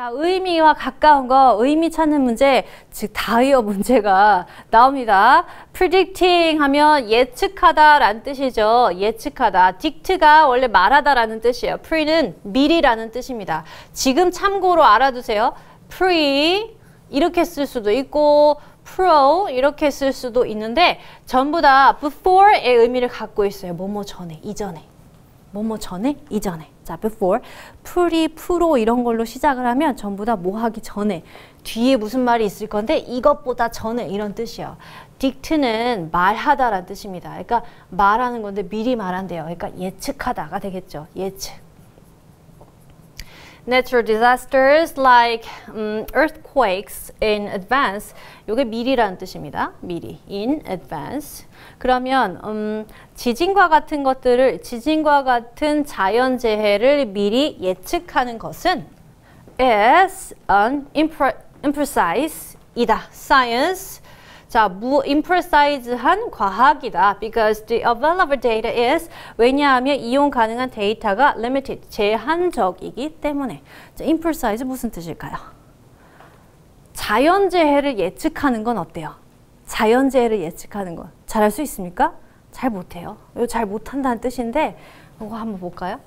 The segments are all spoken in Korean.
자, 의미와 가까운 거, 의미 찾는 문제, 즉 다이어 문제가 나옵니다. predicting 하면 예측하다 라는 뜻이죠. 예측하다. dict가 원래 말하다 라는 뜻이에요. pre는 미리라는 뜻입니다. 지금 참고로 알아두세요. pre 이렇게 쓸 수도 있고 pro 이렇게 쓸 수도 있는데 전부 다 before의 의미를 갖고 있어요. 뭐뭐 전에, 이전에. 뭐뭐 전에, 이전에. 자, before, pre, pro 이런 걸로 시작을 하면 전부 다 뭐 하기 전에 뒤에 무슨 말이 있을 건데 이것보다 전에 이런 뜻이에요. dict는 말하다라는 뜻입니다. 그러니까 말하는 건데 미리 말한대요. 그러니까 예측하다가 되겠죠. 예측. Natural disasters like earthquakes in advance. 이게 미리라는 뜻입니다. 미리, in advance. 그러면 지진과 같은 것들을, 지진과 같은 자연재해를 미리 예측하는 것은 is an imprecise 이다. science. 자, imprecise한 과학이다. Because the available data is 왜냐하면 이용 가능한 데이터가 limited, 제한적이기 때문에. 자, imprecise 무슨 뜻일까요? 자연재해를 예측하는 건 어때요? 자연재해를 예측하는 건 잘할 수 있습니까? 잘 못해요. 이거 잘 못한다는 뜻인데 이거 한번 볼까요?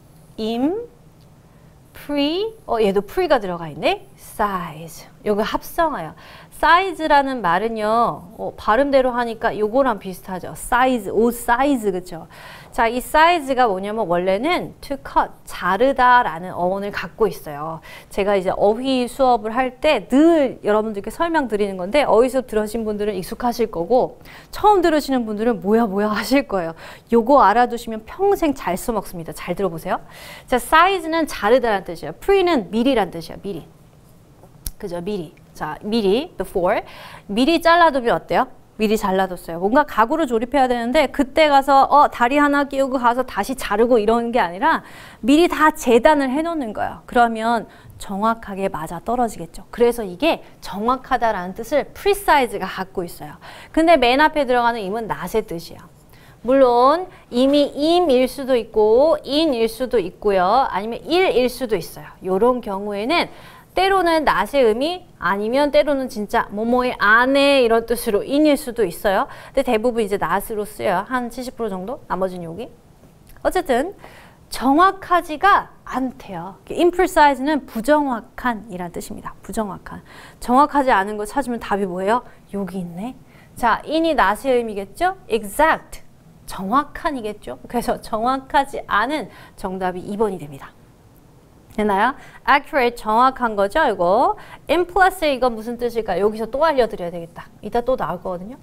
얘도 pre가 들어가 있네. size. 요거 합성어요. size라는 말은요. 발음대로 하니까 요거랑 비슷하죠. size, 옷 사이즈 그쵸? 자, 이 size가 뭐냐면 원래는 to cut, 자르다라는 어원을 갖고 있어요. 제가 이제 어휘 수업을 할 때 늘 여러분들께 설명드리는 건데 어휘 수업 들으신 분들은 익숙하실 거고 처음 들으시는 분들은 뭐야 하실 거예요. 요거 알아두시면 평생 잘 써먹습니다. 잘 들어보세요. 자, size는 자르다라는 뜻이에요. pre는 미리란 뜻이에요. 미리. 그죠? 미리. 자, 미리, before. 미리 잘라두면 어때요? 미리 잘라뒀어요. 뭔가 가구를 조립해야 되는데 그때 가서 다리 하나 끼우고 가서 다시 자르고 이런 게 아니라 미리 다 재단을 해놓는 거예요. 그러면 정확하게 맞아 떨어지겠죠. 그래서 이게 정확하다라는 뜻을 precise가 갖고 있어요. 근데 맨 앞에 들어가는 im은 not의 뜻이에요. 물론 이미 im일 수도 있고 in일 수도 있고요. 아니면 일일 수도 있어요. 이런 경우에는 때로는 not의 의미 아니면 때로는 진짜 뭐뭐의 안에 이런 뜻으로 in일 수도 있어요. 근데 대부분 이제 not으로 쓰여요. 한 70% 정도? 나머지는 여기. 어쨌든 정확하지가 않대요. imprecise는 부정확한 이란 뜻입니다. 부정확한. 정확하지 않은 거 찾으면 답이 뭐예요? 여기 있네. 자, in이 not의 의미겠죠? exact. 정확한이겠죠? 그래서 정확하지 않은 정답이 2번이 됩니다. 됐나요? accurate 정확한 거죠, 이거. in plus 이건 무슨 뜻일까? 여기서 또 알려드려야 되겠다. 이따 또 나올 거거든요.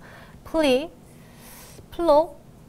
flow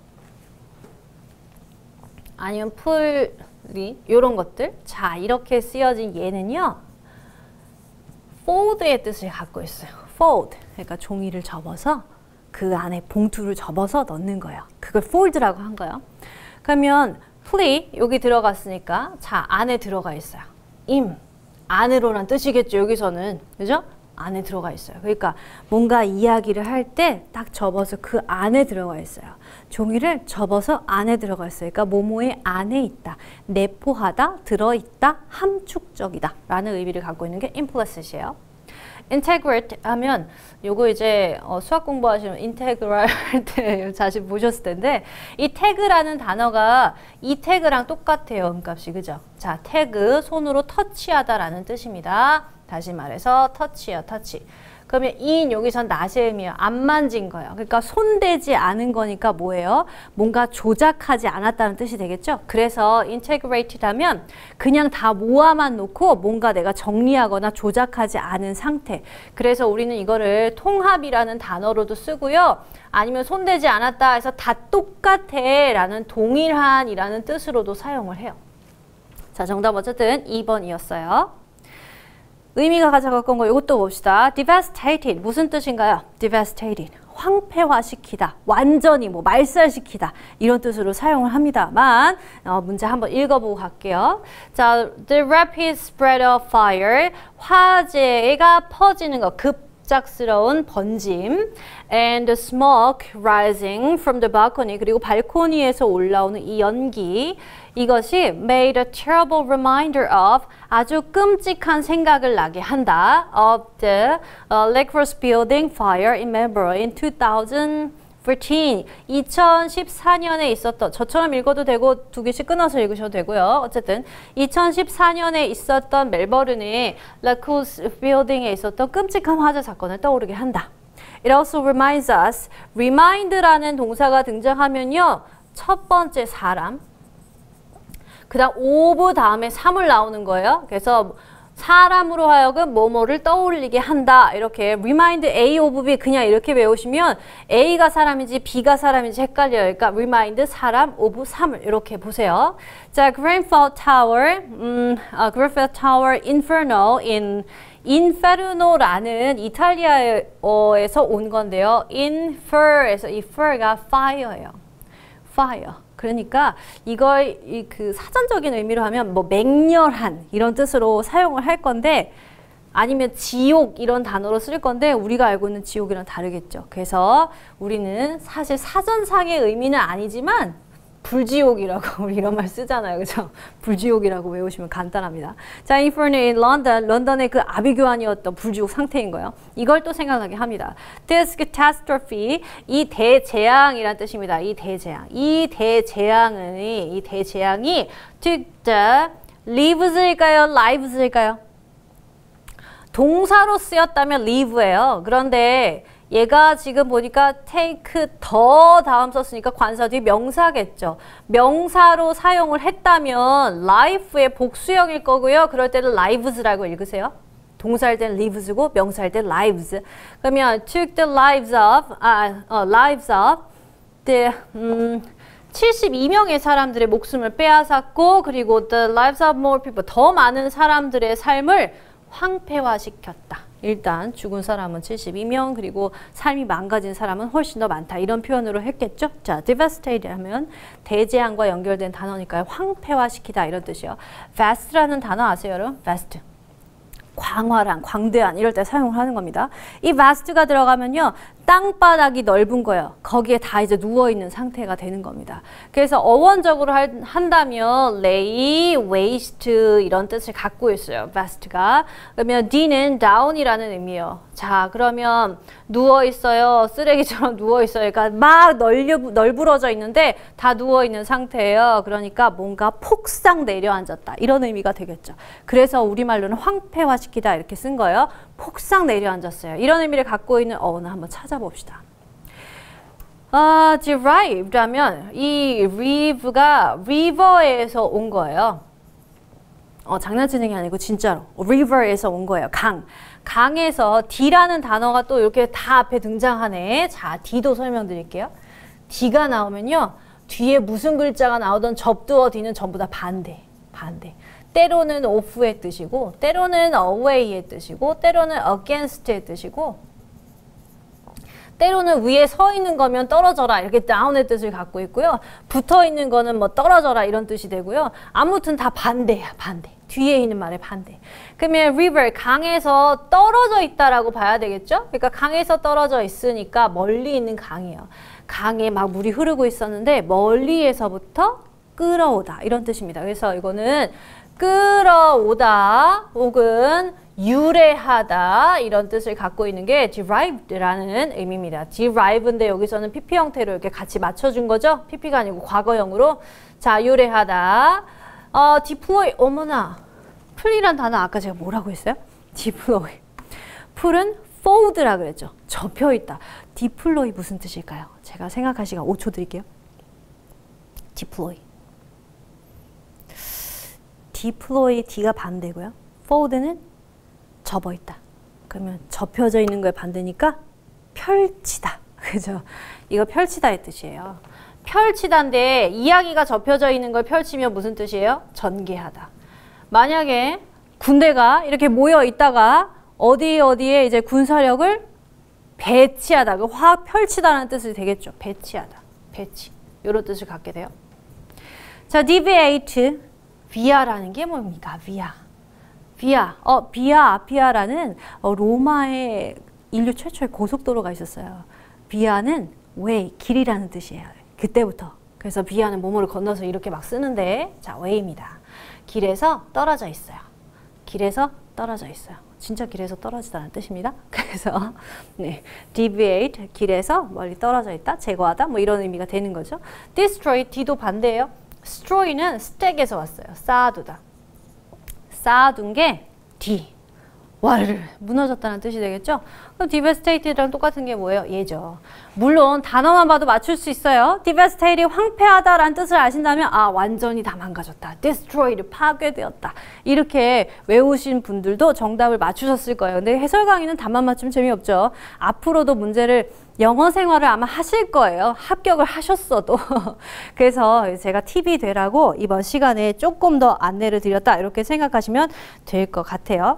아니면 풀리 이런 것들. 자, 이렇게 쓰여진 얘는요. fold의 뜻을 갖고 있어요. fold. 그러니까 종이를 접어서 그 안에 봉투를 접어서 넣는 거예요. 그걸 fold라고 한 거예요. 그러면 plea 여기 들어갔으니까 자, 안에 들어가 있어요. 안으로란 뜻이겠죠. 여기서는. 그죠? 안에 들어가 있어요. 그러니까 뭔가 이야기를 할 때 딱 접어서 그 안에 들어가 있어요. 종이를 접어서 안에 들어가 있어요. 그러니까 뭐뭐의 안에 있다. 내포하다, 들어있다, 함축적이다 라는 의미를 갖고 있는 게 implicit이에요. integrate 하면 요거 이제 수학 공부하시는 인테그랄 할 때 자주 보셨을 텐데 이 태그라는 단어가 이 태그랑 똑같아요. 음값이. 그죠? 자, 태그 손으로 터치하다라는 뜻입니다. 다시 말해서 터치요. 터치. 그러면 in 여기선 not의 의미예요. 안 만진 거예요. 그러니까 손대지 않은 거니까 뭐예요? 뭔가 조작하지 않았다는 뜻이 되겠죠? 그래서 integrated 하면 그냥 다 모아만 놓고 뭔가 내가 정리하거나 조작하지 않은 상태. 그래서 우리는 이거를 통합이라는 단어로도 쓰고요. 아니면 손대지 않았다 해서 다 똑같아 라는 동일한이라는 뜻으로도 사용을 해요. 자, 정답 어쨌든 2번이었어요. 의미가 가장 가까운 거 이것도 봅시다. devastated 무슨 뜻인가요? devastated 황폐화시키다, 완전히 뭐 말살시키다 이런 뜻으로 사용을 합니다만 문제 한번 읽어보고 갈게요. 자, the rapid spread of fire 화재가 퍼지는 거, 갑작스러운 번짐 and the smoke rising from the balcony 그리고 발코니에서 올라오는 이 연기 이것이 made a terrible reminder of 아주 끔찍한 생각을 나게 한다 of the Lake Building fire in Melbourne in 2014년에 있었던 저처럼 읽어도 되고 두 개씩 끊어서 읽으셔도 되고요. 어쨌든 2014년에 있었던 멜버른의 Lake Building에 있었던 끔찍한 화재 사건을 떠오르게 한다. It also reminds us. remind라는 동사가 등장하면요. 첫 번째 사람 그 다음 of 다음에 3을 나오는 거예요. 그래서 사람으로 하여금 뭐뭐를 떠올리게 한다. 이렇게 remind A of B 그냥 이렇게 배우시면 A가 사람인지 B가 사람인지 헷갈려요. 그러니까 remind 사람 of 3을 이렇게 보세요. 자, Grenfell Tower, Grenfell Tower Inferno in Inferno라는 이탈리아어에서 온 건데요. Infer에서 이 fer가 fire예요. fire. 그러니까 이걸 그 사전적인 의미로 하면 뭐 맹렬한 이런 뜻으로 사용을 할 건데 아니면 지옥 이런 단어로 쓸 건데 우리가 알고 있는 지옥이랑 다르겠죠. 그래서 우리는 사실 사전상의 의미는 아니지만 불지옥이라고 우리 이런 말 쓰잖아요. 그죠? 불지옥이라고 외우시면 간단합니다. 자, Inferno in London, 런던의 그 아비규환이었던 불지옥 상태인 거예요. 이걸 또 생각나게 합니다. This catastrophe, 이 대재앙이란 뜻입니다. 이 대재앙. 이 대재앙이 took the lives일까요? lives일까요? 동사로 쓰였다면 live예요. 그런데 얘가 지금 보니까 take 더 다음 썼으니까 관사 뒤 명사겠죠. 명사로 사용을 했다면 life의 복수형일 거고요. 그럴 때는 lives라고 읽으세요. 동사할 때는 lives고 명사할 때는 lives. 그러면 took the lives of the 72명의 사람들의 목숨을 빼앗았고 그리고 the lives of more people 더 많은 사람들의 삶을 황폐화시켰다. 일단 죽은 사람은 72명 그리고 삶이 망가진 사람은 훨씬 더 많다. 이런 표현으로 했겠죠. 자, devastate 하면 대재앙과 연결된 단어니까요. 황폐화시키다 이런 뜻이에요. vast라는 단어 아세요, 여러분? vast. 광활한, 광대한 이럴 때 사용을 하는 겁니다. 이 vast가 들어가면요. 땅바닥이 넓은 거예요. 거기에 다 이제 누워있는 상태가 되는 겁니다. 그래서 어원적으로 한다면 lay, waste 이런 뜻을 갖고 있어요. vast가. 그러면 D는 down이라는 의미예요. 자, 그러면 누워있어요. 쓰레기처럼 누워있어요. 그러니까 막 널브러져 있는데 다 누워있는 상태예요. 그러니까 뭔가 폭삭 내려앉았다. 이런 의미가 되겠죠. 그래서 우리말로는 황폐화시키다 이렇게 쓴 거예요. 폭삭 내려앉았어요. 이런 의미를 갖고 있는 어원을 한번 찾아봅시다. derived 하면 이 rive가 river에서 온 거예요. 장난치는 게 아니고 진짜로 river에서 온 거예요. 강에서 D라는 단어가 또 이렇게 다 앞에 등장하네. 자, D도 설명드릴게요. D가 나오면요. 뒤에 무슨 글자가 나오던 접두어 D는 전부 다 반대. 때로는 off의 뜻이고 때로는 away의 뜻이고 때로는 against의 뜻이고 때로는 위에 서 있는 거면 떨어져라 이렇게 down의 뜻을 갖고 있고요. 붙어 있는 거는 뭐 떨어져라 이런 뜻이 되고요. 아무튼 다 반대야. 반대. 뒤에 있는 말의 반대. 그러면 river, 강에서 떨어져 있다라고 봐야 되겠죠? 그러니까 강에서 떨어져 있으니까 멀리 있는 강이에요. 강에 막 물이 흐르고 있었는데 멀리에서부터 끌어오다 이런 뜻입니다. 그래서 이거는 끌어오다 혹은 유래하다 이런 뜻을 갖고 있는 게 derived라는 의미입니다. derive인데 여기서는 PP 형태로 이렇게 같이 맞춰준 거죠. PP가 아니고 과거형으로. 자, 유래하다. deploy. 어머나. 풀이란 단어 아까 제가 뭐라고 했어요? deploy. 풀은 fold라 그랬죠. 접혀있다. deploy 무슨 뜻일까요? 제가 생각할 시간 5초 드릴게요. deploy. deploy D가 반대고요. fold는 접어있다. 그러면 접혀져 있는 거에 반대니까 펼치다. 그죠? 이거 펼치다의 뜻이에요. 펼치다인데 이야기가 접혀져 있는 걸 펼치면 무슨 뜻이에요? 전개하다. 만약에 군대가 이렇게 모여 있다가 어디에 이제 군사력을 배치하다. 확 펼치다라는 뜻이 되겠죠. 배치하다. 배치. 이런 뜻을 갖게 돼요. 자, deviate. 비아라는 게 뭡니까? 비아. 비아라는 로마의 인류 최초의 고속도로가 있었어요. 비아는 way, 길이라는 뜻이에요. 그때부터. 그래서 비아는 뭐뭐를 건너서 이렇게 막 쓰는데 자, way입니다. 길에서 떨어져 있어요. 길에서 떨어져 있어요. 진짜 길에서 떨어지다는 뜻입니다. 그래서 네, deviate, 길에서 멀리 떨어져 있다, 제거하다 뭐 이런 의미가 되는 거죠. destroy, D도 반대예요. destroy는 stack에서 왔어요. 쌓아두다. 쌓아둔 게 D. 와르르 무너졌다는 뜻이 되겠죠? 그럼 devastated랑 똑같은 게 뭐예요? 얘죠. 물론 단어만 봐도 맞출 수 있어요. devastated이 황폐하다라는 뜻을 아신다면 아 완전히 다 망가졌다. destroyed 파괴되었다. 이렇게 외우신 분들도 정답을 맞추셨을 거예요. 근데 해설 강의는 답만 맞추면 재미없죠. 앞으로도 문제를 영어 생활을 아마 하실 거예요. 합격을 하셨어도. 그래서 제가 팁이 되라고 이번 시간에 조금 더 안내를 드렸다. 이렇게 생각하시면 될 것 같아요.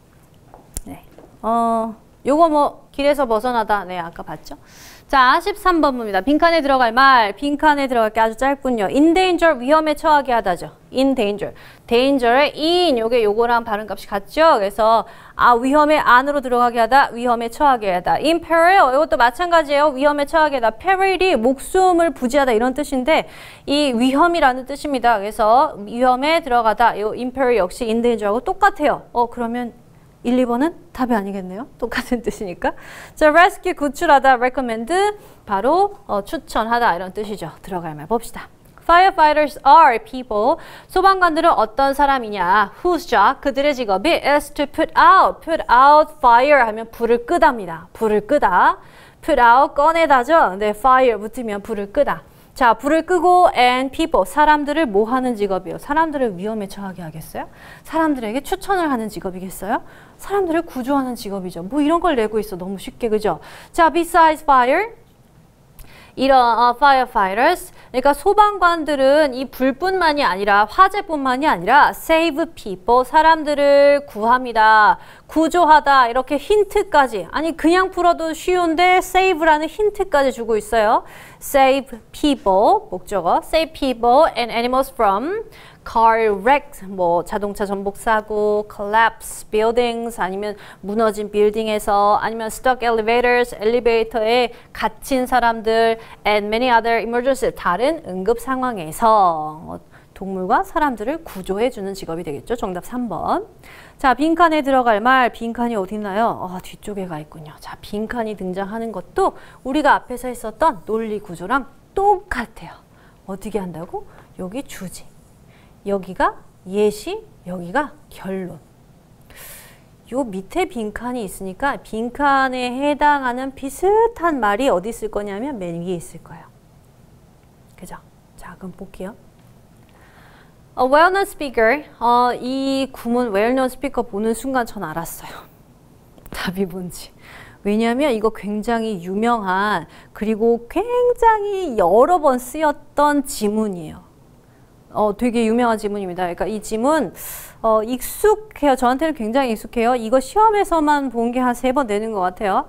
요거 뭐 길에서 벗어나다. 네, 아까 봤죠? 자, 13번 문입니다. 빈칸에 들어갈 말. 빈칸에 들어갈 게 아주 짧군요. in danger, 위험에 처하게 하다죠. in danger. danger의 in, 요거랑 발음값이 같죠? 그래서 위험에 안으로 들어가게 하다, 위험에 처하게 하다. in peril, 이것도 마찬가지예요. 위험에 처하게 하다. peril이 목숨을 부지하다 이런 뜻인데 이 위험이라는 뜻입니다. 그래서 위험에 들어가다. 요 in peril 역시 in danger하고 똑같아요. 그러면 1, 2번은 답이 아니겠네요. 똑같은 뜻이니까. 자, rescue, 구출하다, recommend, 바로 추천하다 이런 뜻이죠. 들어갈 말 봅시다. Firefighters are people. 소방관들은 어떤 사람이냐? Whose job? 그들의 직업이 is to put out fire 하면 불을 끄답니다. 불을 끄다. put out, 꺼내다죠. 근데 fire 붙으면 불을 끄다. 자, 불을 끄고 and people, 사람들을 뭐 하는 직업이에요? 사람들을 위험에 처하게 하겠어요? 사람들에게 추천을 하는 직업이겠어요? 사람들을 구조하는 직업이죠. 뭐 이런 걸 내고 있어. 너무 쉽게, 그죠? 자, besides fire, 이런 firefighters, 그러니까 소방관들은 이 불뿐만이 아니라 화재뿐만이 아니라 save people, 사람들을 구합니다. 구조하다 이렇게 힌트까지, 아니 그냥 풀어도 쉬운데 save라는 힌트까지 주고 있어요. save people, 목적어 save people and animals from car wreck, 뭐 자동차 전복 사고, collapse buildings, 아니면 무너진 빌딩에서, 아니면 stuck elevators, 엘리베이터에 갇힌 사람들, and many other emergencies, 다른 응급 상황에서 동물과 사람들을 구조해주는 직업이 되겠죠. 정답 3번. 자, 빈칸에 들어갈 말, 빈칸이 어디 있나요? 뒤쪽에 가 있군요. 자, 빈칸이 등장하는 것도 우리가 앞에서 했었던 논리 구조랑 똑같아요. 어떻게 한다고? 여기 주지. 여기가 예시, 여기가 결론. 요 밑에 빈칸이 있으니까 빈칸에 해당하는 비슷한 말이 어디 있을 거냐면 맨 위에 있을 거예요. 그죠? 자, 그럼 볼게요. A well-known speaker. 이 구문 well-known speaker 보는 순간 전 알았어요. 답이 뭔지. 왜냐하면 이거 굉장히 유명한, 그리고 굉장히 여러 번 쓰였던 지문이에요. 되게 유명한 지문입니다. 그러니까 이 지문 익숙해요. 저한테는 굉장히 익숙해요. 이거 시험에서만 본 게 한 3번 되는 것 같아요.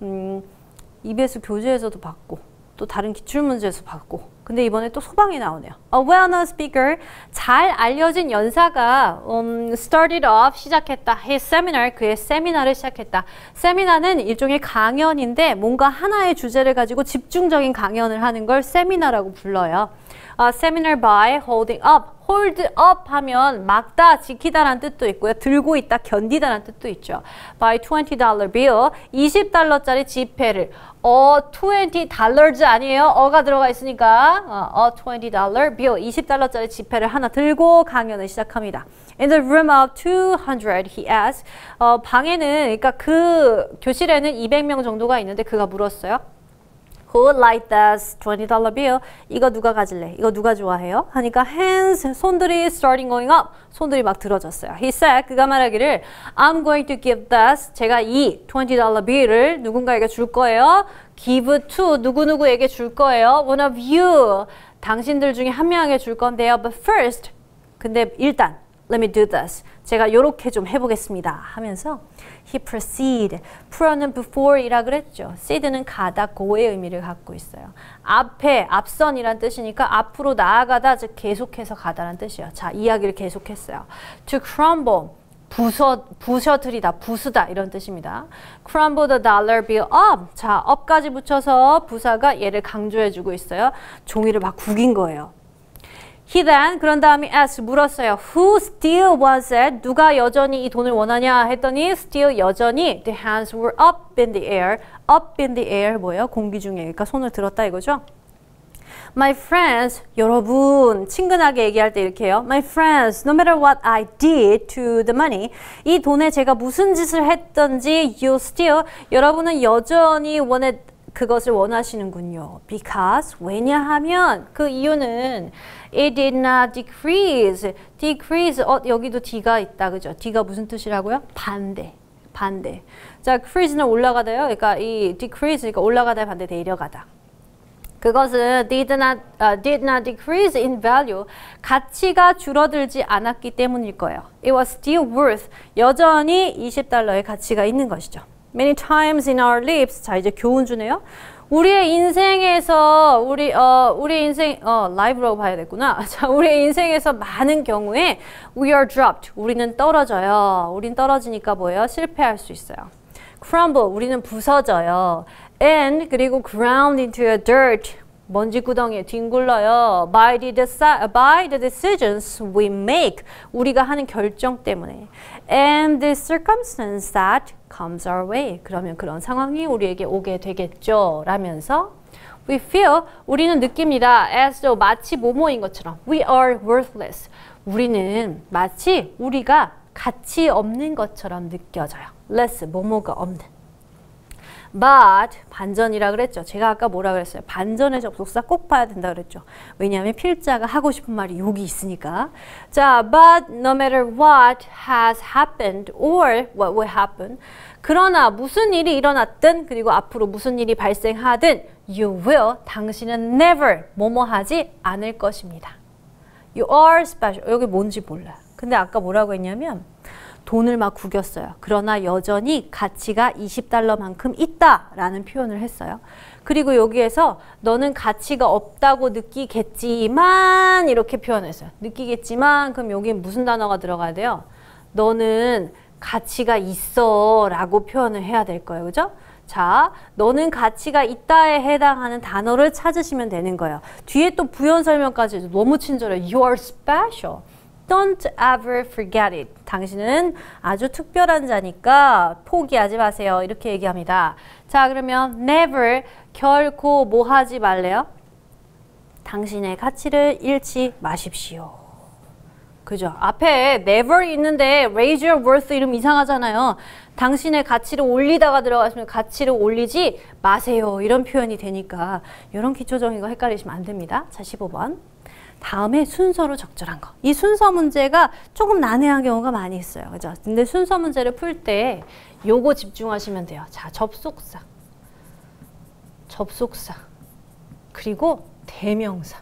EBS 교재에서도 봤고 또 다른 기출문제에서 봤고, 근데 이번에 또 소방이 나오네요. A well-known speaker, 잘 알려진 연사가 started off, 시작했다. His seminar, 그의 세미나를 시작했다. 세미나는 일종의 강연인데 뭔가 하나의 주제를 가지고 집중적인 강연을 하는 걸 세미나라고 불러요. Seminar by holding up. hold up 하면 막다, 지키다라는 뜻도 있고요. 들고 있다, 견디다라는 뜻도 있죠. by $20 bill, 20달러짜리 지폐를. $20 아니에요. 어가 들어가 있으니까 $20 bill, 20달러짜리 지폐를 하나 들고 강연을 시작합니다. In the room of 200, he asked. 방에는, 그러니까 그 교실에는 200명 정도가 있는데 그가 물었어요. Who would like this $20 bill? 이거 누가 가질래? 이거 누가 좋아해요? 하니까 hands, 손들이 starting going up. 손들이 막 들어졌어요. He said, 그가 말하기를 I'm going to give this, 제가 이 $20 bill을 누군가에게 줄 거예요. Give to, 누구누구에게 줄 거예요. One of you, 당신들 중에 한 명에게 줄 건데요. But first, 근데 일단 Let me do this. 제가 요렇게 좀 해보겠습니다. 하면서 he proceed. pro는 before이라 그랬죠. seed는 가다, go의 의미를 갖고 있어요. 앞에, 앞선이란 뜻이니까 앞으로 나아가다, 즉 계속해서 가다란 뜻이에요. 자, 이야기를 계속했어요. To crumble. 부셔뜨리다, 부수다 이런 뜻입니다. Crumble the dollar bill up. 자, up까지 붙여서 부사가 얘를 강조해주고 있어요. 종이를 막 구긴 거예요. He then, 그런 다음에 asked, 물었어요. Who still wants it? 누가 여전히 이 돈을 원하냐 했더니 still 여전히 the hands were up in the air. up in the air 뭐예요? 공기 중에. 그러니까 손을 들었다 이거죠. My friends, 여러분, 친근하게 얘기할 때 이렇게 해요. My friends, no matter what I did to the money, 이 돈에 제가 무슨 짓을 했든지 you still, 여러분은 여전히 그것을 원하시는군요. Because, 왜냐하면 그 이유는 it did not decrease. decrease, 여기도 D가 있다, 그죠? D가 무슨 뜻이라고요? 반대. 자, decrease는 올라가다요. 그러니까 이 decrease, 그러니까 올라가다 반대 내려가다. 그것은 did not decrease in value. 가치가 줄어들지 않았기 때문일 거예요. It was still worth. 여전히 $20의 가치가 있는 것이죠. Many times in our lives. 자, 이제 교훈 주네요. 우리의 인생에서 우리 인생 라이브라고 봐야 됐구나. 자, 우리의 인생에서 많은 경우에 we are dropped. 우리는 떨어져요. 우린 떨어지니까 뭐예요? 실패할 수 있어요. Crumble. 우리는 부서져요. And 그리고 ground into a dirt. 먼지 구덩이에 뒹굴러요. By the decisions we make. 우리가 하는 결정 때문에. And the circumstance that comes our way. 그러면 그런 상황이 우리에게 오게 되겠죠. 라면서 we feel, 우리는 느낍니다. As though, 마치 뭐뭐인 것처럼. We are worthless. 우리는 마치 우리가 가치 없는 것처럼 느껴져요. less, 뭐뭐가 없는. But, 반전이라 그랬죠. 제가 아까 뭐라 그랬어요? 반전의 접속사 꼭 봐야 된다 그랬죠. 왜냐하면 필자가 하고 싶은 말이 여기 있으니까. 자, but no matter what has happened or what will happen. 그러나 무슨 일이 일어났든 그리고 앞으로 무슨 일이 발생하든 you will, 당신은 never, 뭐뭐 하지 않을 것입니다. You are special. 여기 뭔지 몰라요. 근데 아까 뭐라고 했냐면 돈을 막 구겼어요. 그러나 여전히 가치가 $20만큼 있다라는 표현을 했어요. 그리고 여기에서 너는 가치가 없다고 느끼겠지만 이렇게 표현했어요. 느끼겠지만 그럼 여기 무슨 단어가 들어가야 돼요? 너는 가치가 있어 라고 표현을 해야 될 거예요. 그죠? 자, 너는 가치가 있다에 해당하는 단어를 찾으시면 되는 거예요. 뒤에 또 부연 설명까지 너무 친절해요. You are special. Don't ever forget it. 당신은 아주 특별한 자니까 포기하지 마세요. 이렇게 얘기합니다. 자, 그러면 never, 결코 뭐 하지 말래요? 당신의 가치를 잃지 마십시오. 그죠? 앞에 never 있는데 raise your worth 이름 이상하잖아요. 당신의 가치를 올리다가 들어가시면 가치를 올리지 마세요. 이런 표현이 되니까 이런 기초적인 거 헷갈리시면 안 됩니다. 자, 15번. 다음에 순서로 적절한 거. 이 순서 문제가 조금 난해한 경우가 많이 있어요. 그죠? 근데 순서 문제를 풀 때 요거 집중하시면 돼요. 자, 접속사. 그리고 대명사.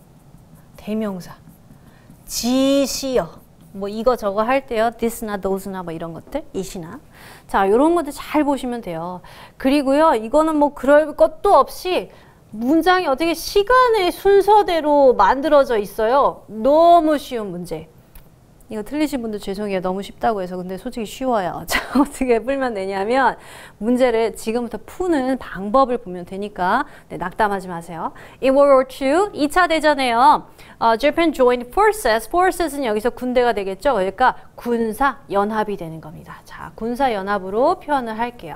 지시어. 뭐 이거 저거 할 때요. this나 those나 뭐 이런 것들. it이나. 자, 요런 것들 잘 보시면 돼요. 그리고요. 이거는 뭐 그럴 것도 없이 문장이 어떻게 시간의 순서대로 만들어져 있어요. 너무 쉬운 문제. 이거 틀리신 분들 죄송해요. 너무 쉽다고 해서. 근데 솔직히 쉬워요. 자, 어떻게 풀면 되냐면 문제를 지금부터 푸는 방법을 보면 되니까 낙담하지 마세요. In World War II, 2차 대전에요. Japan joined forces. Forces는 여기서 군대가 되겠죠. 그러니까 군사 연합이 되는 겁니다. 자, 군사 연합으로 표현을 할게요.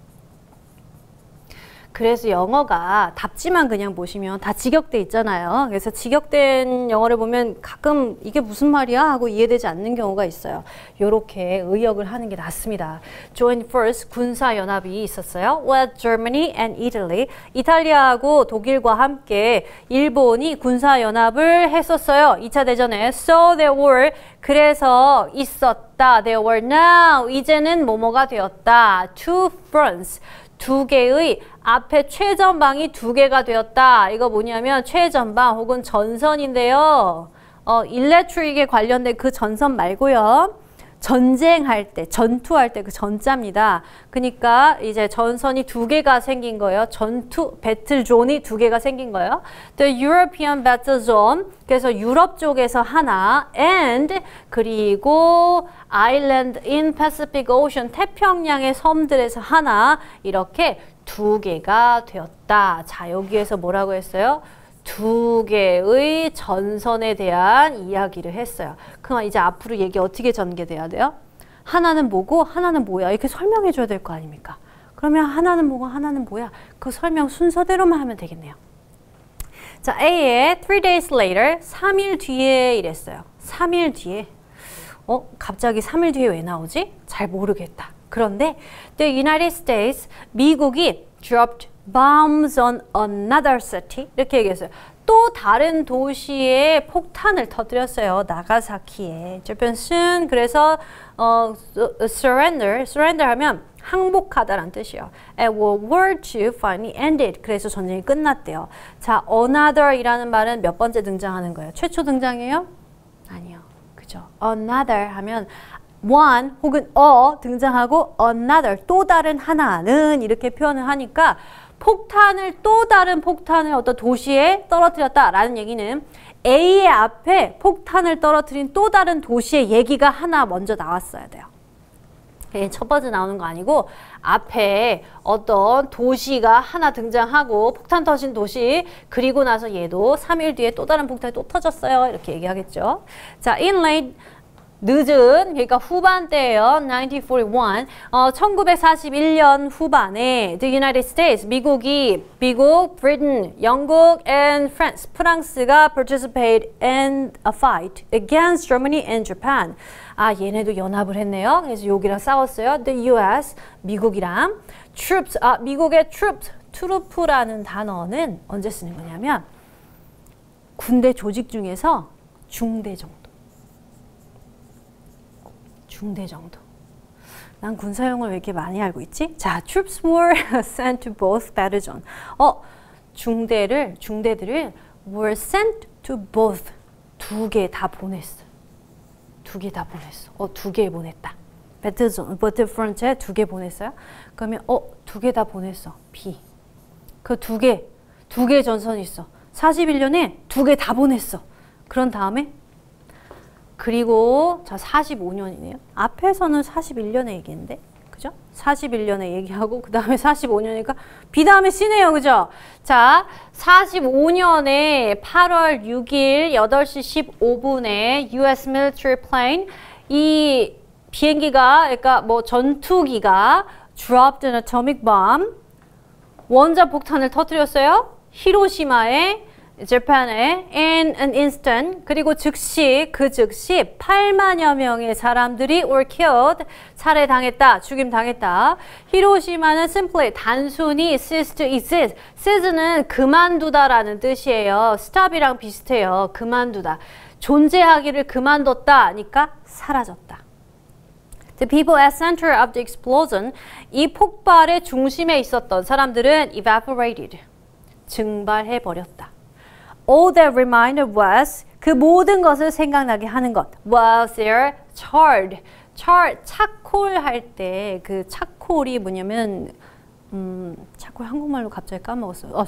그래서 영어가 답지만 그냥 보시면 다 직역돼 있잖아요. 그래서 직역된 영어를 보면 가끔 이게 무슨 말이야 하고 이해되지 않는 경우가 있어요. 요렇게 의역을 하는 게 낫습니다. Join force, 군사연합이 있었어요. With Germany and Italy. 이탈리아하고 독일과 함께 일본이 군사연합을 했었어요. 2차 대전에. So there were, 그래서 있었다. There were now, 이제는 뭐뭐가 되었다. Two fronts. 두 개의 앞에 최전방이 두 개가 되었다. 이거 뭐냐면 최전방 혹은 전선인데요. 일렉트릭에 관련된 그 전선 말고요. 전쟁할 때, 전투할 때 그 전자입니다. 그러니까 이제 전선이 두 개가 생긴 거예요. 전투, 배틀존이 두 개가 생긴 거예요. The European Battle Zone. 그래서 유럽 쪽에서 하나, and 그리고 Island in Pacific Ocean, 태평양의 섬들에서 하나, 이렇게 두 개가 되었다. 자, 여기에서 뭐라고 했어요? 두 개의 전선에 대한 이야기를 했어요. 그럼 이제 앞으로 얘기 어떻게 전개돼야 돼요? 하나는 뭐고 하나는 뭐야? 이렇게 설명해 줘야 될 거 아닙니까? 그러면 하나는 뭐고 하나는 뭐야? 그 설명 순서대로만 하면 되겠네요. 자, A에 3 days later, 3일 뒤에 이랬어요. 3일 뒤에. 갑자기 3일 뒤에 왜 나오지? 잘 모르겠다. 그런데 the United States, 미국이 dropped bombs on another city 이렇게 얘기했어요. 또 다른 도시에 폭탄을 터뜨렸어요. 나가사키에. 재팬은 그래서 surrender 하면 항복하다라는 뜻이에요. And World War II finally ended. 그래서 전쟁이 끝났대요. 자, another이라는 말은 몇 번째 등장하는 거예요? 최초 등장해요? 아니요. 그죠? another 하면 one 혹은 등장하고 another 또 다른 하나는 이렇게 표현을 하니까 또 다른 폭탄을 어떤 도시에 떨어뜨렸다라는 얘기는 A의 앞에 폭탄을 떨어뜨린 또 다른 도시의 얘기가 하나 먼저 나왔어야 돼요. 첫 번째 나오는 거 아니고 앞에 어떤 도시가 하나 등장하고 폭탄 터진 도시 그리고 나서 얘도 3일 뒤에 또 다른 폭탄이 또 터졌어요. 이렇게 얘기하겠죠. 자, in late 늦은 그러니까 후반대예요. 1941. 1941년 후반에 the United States 미국, Britain, 영국 and France 프랑스가 participate in a fight against Germany and Japan. 아, 얘네도 연합을 했네요. 그래서 여기랑 싸웠어요. The US 미국이랑 troops 미국의 트루프라는 단어는 언제 쓰는 거냐면 군대 조직 중에서 중대 정도. 난 군사용어를 왜 이렇게 많이 알고 있지? 자, troops were sent to both battalions. 중대들을 were sent to both. 두 개 다 보냈어. 두 개 보냈다. battlefront에 두 개 보냈어요? 그러면 두 개 다 보냈어. B. 그 두 개 전선이 있어. 41년에 두 개 다 보냈어. 그런 다음에 그리고 자 45년이네요. 앞에서는 41년에 얘기했는데 그죠? 41년에 얘기하고 그 다음에 45년이니까 B 다음에 C네요. 그죠? 자 45년에 8월 6일 8시 15분에 US military plane 이 비행기가 그러니까 뭐 전투기가 dropped an atomic bomb 원자폭탄을 터뜨렸어요. 히로시마에 재팬에 in an instant 그리고 즉시 8만여 명의 사람들이 were killed 살해당했다 죽임당했다. 히로시마는 simply 단순히 ceased to exist. cease는 그만두다라는 뜻이에요. stop이랑 비슷해요. 그만두다. 존재하기를 그만뒀다 하니까 사라졌다. The people at center of the explosion 이 폭발의 중심에 있었던 사람들은 evaporated 증발해버렸다. All that remained was 그 모든 것을 생각나게 하는 것 was their charred. 차콜 할 때 그 차콜이 뭐냐면 차콜 한국말로 갑자기 까먹었어요.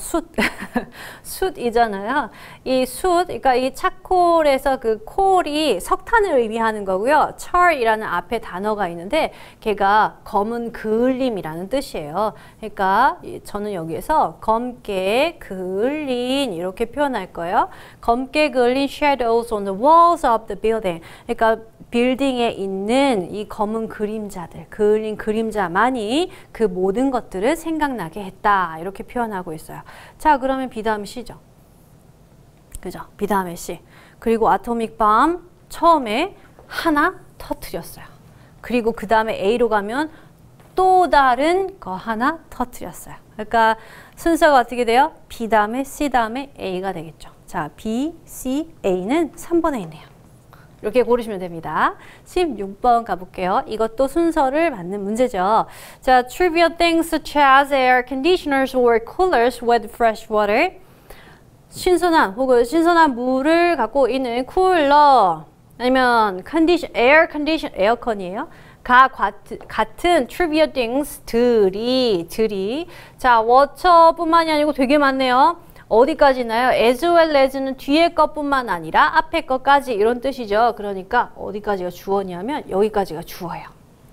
숯이잖아요. 이 숯, 그러니까 이 차콜에서 그 콜이 석탄을 의미하는 거고요. char이라는 앞에 단어가 있는데 걔가 검은 그을림이라는 뜻이에요. 그러니까 저는 여기에서 검게 그을린 이렇게 표현할 거예요. 검게 그을린 shadows on the walls of the building. 그러니까 빌딩에 있는 이 검은 그림자들, 그을린 그림자만이 그 모든 것들을 생각나게 했다. 이렇게 표현하고 있어요. 자, 그러면 B 다음에 C죠. 그죠? B 다음에 C. 그리고 아토믹 밤 처음에 하나 터뜨렸어요. 그리고 그 다음에 A로 가면 또 다른 거 하나 터뜨렸어요. 그러니까 순서가 어떻게 돼요? B 다음에 C 다음에 A가 되겠죠. 자, B, C, A는 3번에 있네요. 이렇게 고르시면 됩니다. 16번 가볼게요. 이것도 순서를 맞는 문제죠. 자, trivial things such as air conditioners or coolers with fresh water. 신선한 혹은 신선한 물을 갖고 있는 쿨러, 아니면 condition, air condition, 에어컨이에요. 같은 trivial things 들이 자 what뿐만이 아니고 되게 많네요. 어디까지나요? as well as는 뒤에 것뿐만 아니라 앞에 것까지 이런 뜻이죠. 그러니까 어디까지가 주어냐면 여기까지가 주어예요.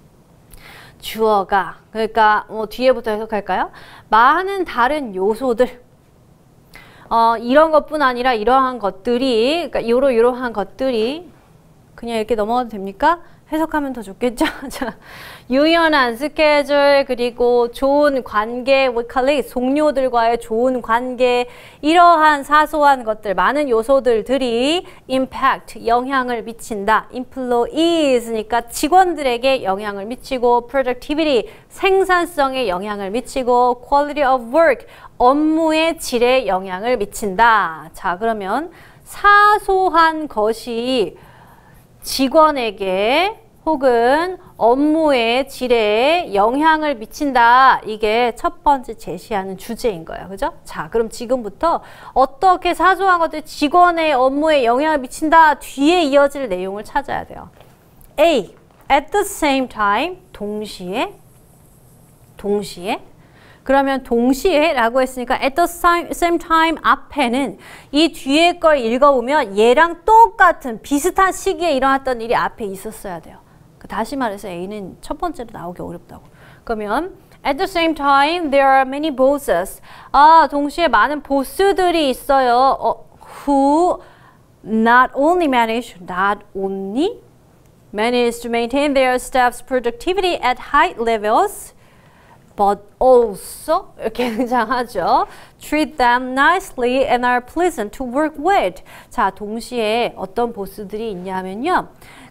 주어가 그러니까 뒤에부터 해석할까요? 많은 다른 요소들 이런 것뿐 아니라 이러한 것들이 그러니까 이러한 것들이 그냥 이렇게 넘어가도 됩니까? 해석하면 더 좋겠죠? 자, 유연한 스케줄 그리고 좋은 관계, 동료들과의 좋은 관계 이러한 사소한 것들, 많은 요소들이 impact, 영향을 미친다. employees니까 직원들에게 영향을 미치고 productivity, 생산성에 영향을 미치고 quality of work, 업무의 질에 영향을 미친다. 자, 그러면 사소한 것이 직원에게 혹은 업무의 질에 영향을 미친다. 이게 첫 번째 제시하는 주제인 거예요. 그죠? 자, 그럼 지금부터 어떻게 사소한 것들이 직원의 업무에 영향을 미친다. 뒤에 이어질 내용을 찾아야 돼요. A. At the same time. 동시에. 그러면 동시에 라고 했으니까 at the same time 앞에는 이 뒤에 걸 읽어보면 얘랑 똑같은 비슷한 시기에 일어났던 일이 앞에 있었어야 돼요. 다시 말해서 A는 첫 번째로 나오기 어렵다고. 그러면 at the same time there are many bosses. 동시에 많은 보스들이 있어요. Who not only manage to maintain their staff's productivity at high levels but also 이렇게 등장하죠. Treat them nicely and are pleasant to work with. 자, 동시에 어떤 보스들이 있냐면요.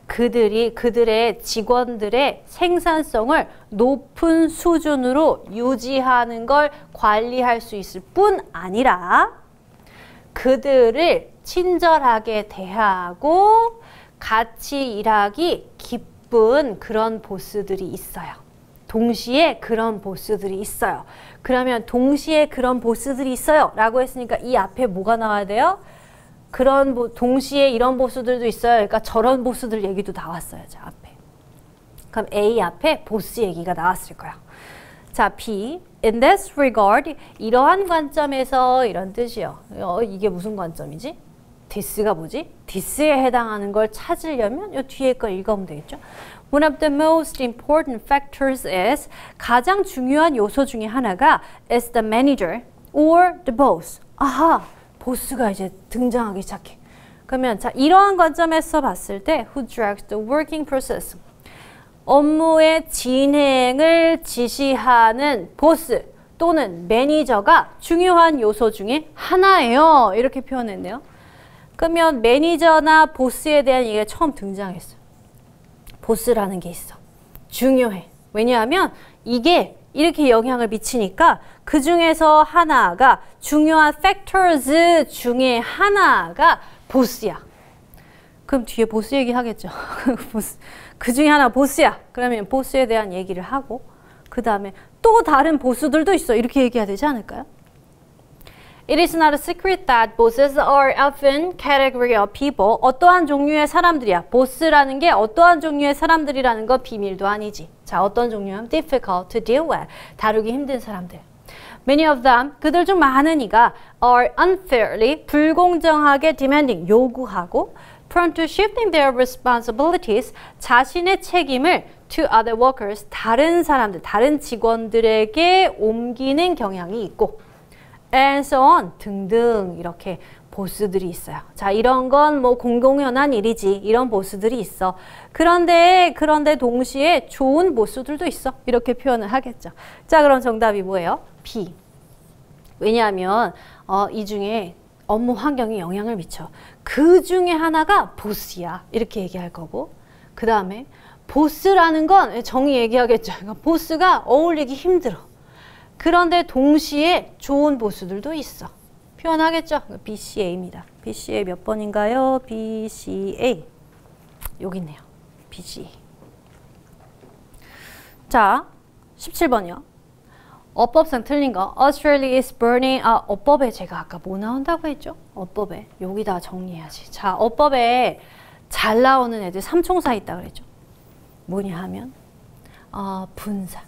그들의 직원들의 생산성을 높은 수준으로 유지하는 걸 관리할 수 있을 뿐 아니라 그들을 친절하게 대하고 같이 일하기 기쁜 그런 보스들이 있어요. 동시에 그런 보스들이 있어요. 그러면 동시에 그런 보스들이 있어요 라고 했으니까 이 앞에 뭐가 나와야 돼요? 동시에 이런 보스들도 있어요. 그러니까 저런 보스들 얘기도 나왔어요. 자, 앞에. 그럼 A 앞에 보스 얘기가 나왔을 거야. 자, B. In this regard, 이러한 관점에서 이런 뜻이요. 이게 무슨 관점이지? this가 뭐지? this에 해당하는 걸 찾으려면 이 뒤에 걸 읽으면 되겠죠? One of the most important factors is 가장 중요한 요소 중에 하나가 is the manager or the boss. 아하, 보스가 이제 등장하기 시작해. 그러면 자 이러한 관점에서 봤을 때 who directs the working process. 업무의 진행을 지시하는 보스 또는 매니저가 중요한 요소 중에 하나예요. 이렇게 표현했네요. 그러면 매니저나 보스에 대한 얘기가 처음 등장했어요. 보스라는 게 있어. 중요해. 왜냐하면 이게 이렇게 영향을 미치니까 그 중에서 하나가 중요한 factors 중에 하나가 보스야. 그럼 뒤에 보스 얘기 하겠죠. 그 중에 하나 보스야. 그러면 보스에 대한 얘기를 하고 그 다음에 또 다른 보스들도 있어. 이렇게 얘기해야 되지 않을까요? It is not a secret that bosses are often category of people. 어떠한 종류의 사람들이야. 보스라는 게 어떠한 종류의 사람들이라는 거 비밀도 아니지. 자, 어떤 종류는 difficult to deal with. 다루기 힘든 사람들. Many of them, 그들 중 많은 이가 are unfairly, 불공정하게 demanding, 요구하고 prone to shifting their responsibilities, 자신의 책임을 to other workers, 다른 사람들, 다른 직원들에게 옮기는 경향이 있고 and so on 등등 이렇게 보스들이 있어요. 자, 이런 건 뭐 공공연한 일이지. 이런 보스들이 있어. 그런데 동시에 좋은 보스들도 있어. 이렇게 표현을 하겠죠. 자, 그럼 정답이 뭐예요? B. 왜냐하면 이 중에 업무 환경에 영향을 미쳐. 그 중에 하나가 보스야. 이렇게 얘기할 거고. 그 다음에 보스라는 건 정의 얘기하겠죠. 그러니까 보스가 어울리기 힘들어. 그런데 동시에 좋은 보스들도 있어. 표현하겠죠? BCA입니다. BCA 몇 번인가요? BCA. 여기 있네요. BCA. 자, 17번이요. 어법상 틀린 거. Australia is burning. 어법에 제가 아까 뭐 나온다고 했죠? 어법에. 여기다 정리해야지. 자, 어법에 잘 나오는 애들 삼총사 있다 그랬죠. 뭐냐 하면 분사,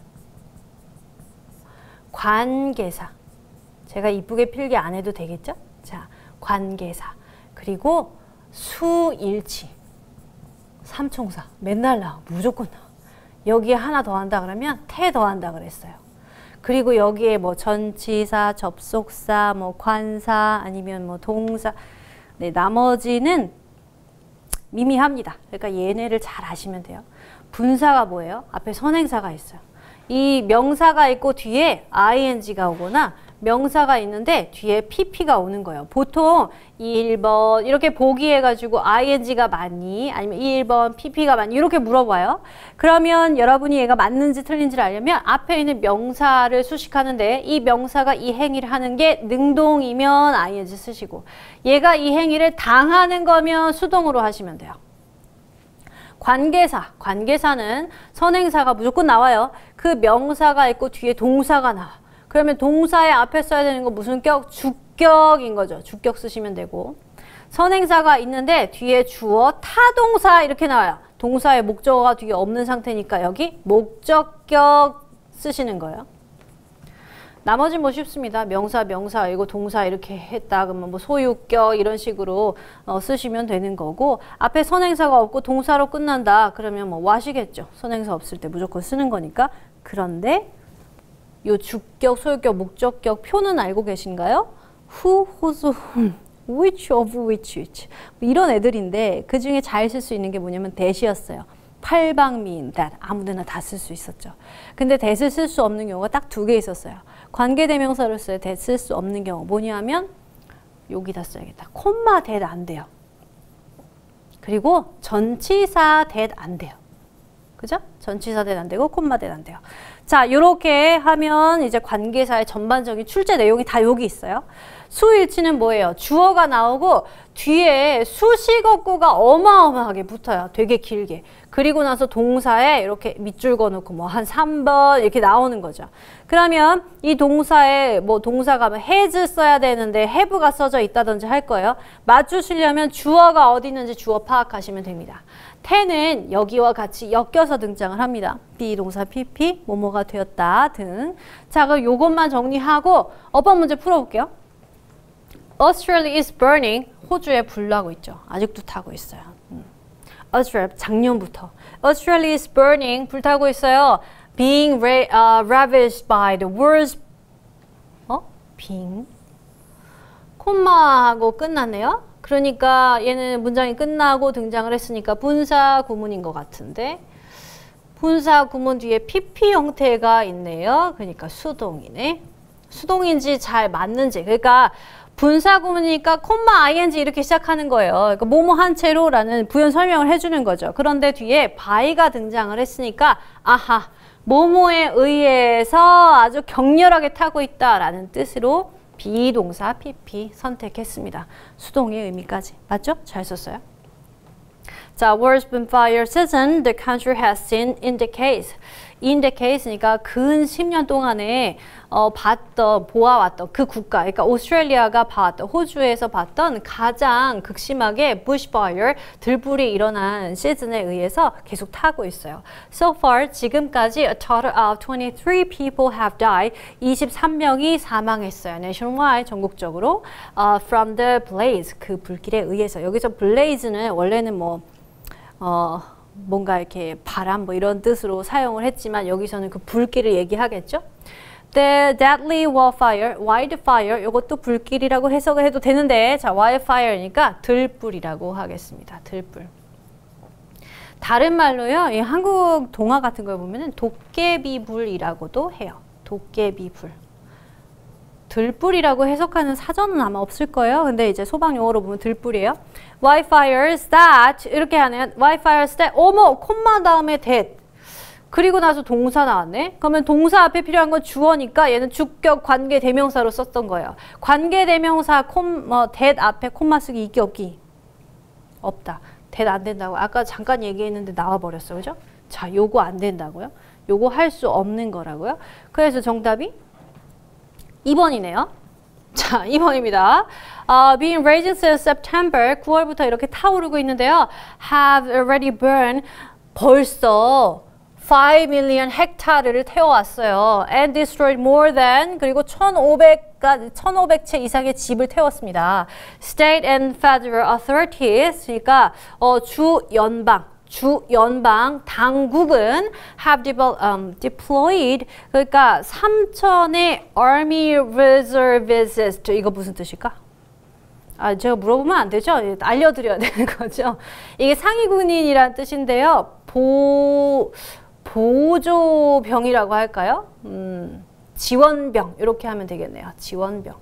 관계사. 제가 이쁘게 필기 안 해도 되겠죠? 자, 관계사. 그리고 수일치. 삼총사. 맨날 나와. 무조건 나와. 여기에 하나 더 한다 그러면 태 더한다 그랬어요. 그리고 여기에 뭐 전치사, 접속사, 뭐 관사, 아니면 뭐 동사. 네, 나머지는 미미합니다. 그러니까 얘네를 잘 아시면 돼요. 분사가 뭐예요? 앞에 선행사가 있어요. 이 명사가 있고 뒤에 ing가 오거나 명사가 있는데 뒤에 pp가 오는 거예요. 보통 1번 이렇게 보기해가지고 ing가 맞니? 아니면 1번 pp가 맞니? 이렇게 물어봐요. 그러면 여러분이 얘가 맞는지 틀린지를 알려면 앞에 있는 명사를 수식하는데 이 명사가 이 행위를 하는 게 능동이면 ing 쓰시고 얘가 이 행위를 당하는 거면 수동으로 하시면 돼요. 관계사, 관계사는 선행사가 무조건 나와요. 그 명사가 있고 뒤에 동사가 나와. 그러면 동사의 앞에 써야 되는 거 무슨 격? 주격인 거죠. 주격 쓰시면 되고. 선행사가 있는데 뒤에 주어, 타동사 이렇게 나와요. 동사의 목적어가 뒤에 없는 상태니까 여기 목적격 쓰시는 거예요. 나머지 뭐 쉽습니다. 명사, 명사, 이거 동사 이렇게 했다. 그러면 뭐 소유격 이런 식으로 쓰시면 되는 거고 앞에 선행사가 없고 동사로 끝난다. 그러면 뭐 what이겠죠. 선행사 없을 때 무조건 쓰는 거니까. 그런데 요 주격, 소유격, 목적격 표는 알고 계신가요? who, whose, whom, which of which 이런 애들인데 그 중에 잘 쓸 수 있는 게 뭐냐면 that이었어요. 팔방미인, that 아무데나 다 쓸 수 있었죠. 근데 that을 쓸 수 없는 경우가 딱 두 개 있었어요. 관계대명사로 써야 that 쓸 수 없는 경우 뭐냐면 여기다 써야겠다. 콤마 that 안 돼요. 그리고 전치사 that 안 돼요. 그죠? 전치사 that 안 되고 콤마 that 안 돼요. 자, 요렇게 하면 이제 관계사의 전반적인 출제 내용이 다 여기 있어요. 수일치는 뭐예요? 주어가 나오고 뒤에 수식어구가 어마어마하게 붙어요. 되게 길게. 그리고 나서 동사에 이렇게 밑줄 그어놓고 뭐 한 3번 이렇게 나오는 거죠. 그러면 이 동사에 뭐 동사가 has 써야 되는데 have가 써져 있다든지 할 거예요. 맞추시려면 주어가 어디 있는지 주어 파악하시면 됩니다. 태는 여기와 같이 엮여서 등장을 합니다. 비동사 pp, 뭐뭐가 되었다 등. 자, 그럼 요것만 정리하고 어법 문제 풀어볼게요. Australia is burning. 호주에 불나고 있죠. 아직도 타고 있어요. Australia, 작년부터. Australia is burning. 불타고 있어요. Being ravaged by the world's being. 콤마하고 끝났네요. 그러니까 얘는 문장이 끝나고 등장을 했으니까 분사 구문인 것 같은데 분사 구문 뒤에 pp 형태가 있네요. 그러니까 수동이네. 수동인지 잘 맞는지. 그러니까 분사 구문이니까 콤마 ing 이렇게 시작하는 거예요. 그러니까 뭐뭐 한 채로라는 부연 설명을 해주는 거죠. 그런데 뒤에 by가 등장을 했으니까 아하 뭐뭐에 의해서 아주 격렬하게 타고 있다라는 뜻으로 비동사 pp 선택했습니다. 수동의 의미까지. 맞죠? 잘 썼어요. 자, worst bonfire season the country has seen in the case. in the case니까 근 10년 동안에 보아왔던 그 국가, 그러니까 오스트레일리아가 봐왔던, 호주에서 봤던 가장 극심하게 bushfire, 들불이 일어난 시즌에 의해서 계속 타고 있어요. So far, 지금까지 a total of 23 people have died. 23명이 사망했어요. nationwide, 전국적으로. From the blaze, 그 불길에 의해서. 여기서 blaze는 원래는 뭔가 이렇게 바람 뭐 이런 뜻으로 사용을 했지만 여기서는 그 불길을 얘기하겠죠. The deadly wildfire, 이것도 불길이라고 해석을 해도 되는데 자, wildfire니까 들불이라고 하겠습니다. 들불. 다른 말로요, 이 한국 동화 같은 걸 보면은 도깨비불이라고도 해요. 도깨비불. 들불이라고 해석하는 사전은 아마 없을 거예요. 근데 이제 소방 용어로 보면 들불이에요. wildfires that 이렇게 하네요. wildfires that 어머 콤마 다음에 that 그리고 나서 동사 나왔네. 그러면 동사 앞에 필요한 건 주어니까 얘는 주격 관계 대명사로 썼던 거예요. 관계 대명사 that 앞에 콤마 쓰기 있기 없기? 없다. that 안 된다고. 아까 잠깐 얘기했는데 나와 버렸어. 그죠? 자, 요거 안 된다고요? 요거 할 수 없는 거라고요? 그래서 정답이 2번이네요. 자, 2번입니다. Being raised since September, 9월부터 이렇게 타오르고 있는데요. Have already burned, 벌써 5 million 헥타르를 태워왔어요. And destroyed more than, 그리고 1,500채 이상의 집을 태웠습니다. State and federal authorities, 그러니까 주 연방 당국은 have deployed, 그러니까 3,000의 army reservists, 이거 무슨 뜻일까? 제가 물어보면 안 되죠? 알려드려야 되는 거죠. 이게 상위군인이란 뜻인데요. 보조병이라고 할까요? 지원병, 이렇게 하면 되겠네요. 지원병.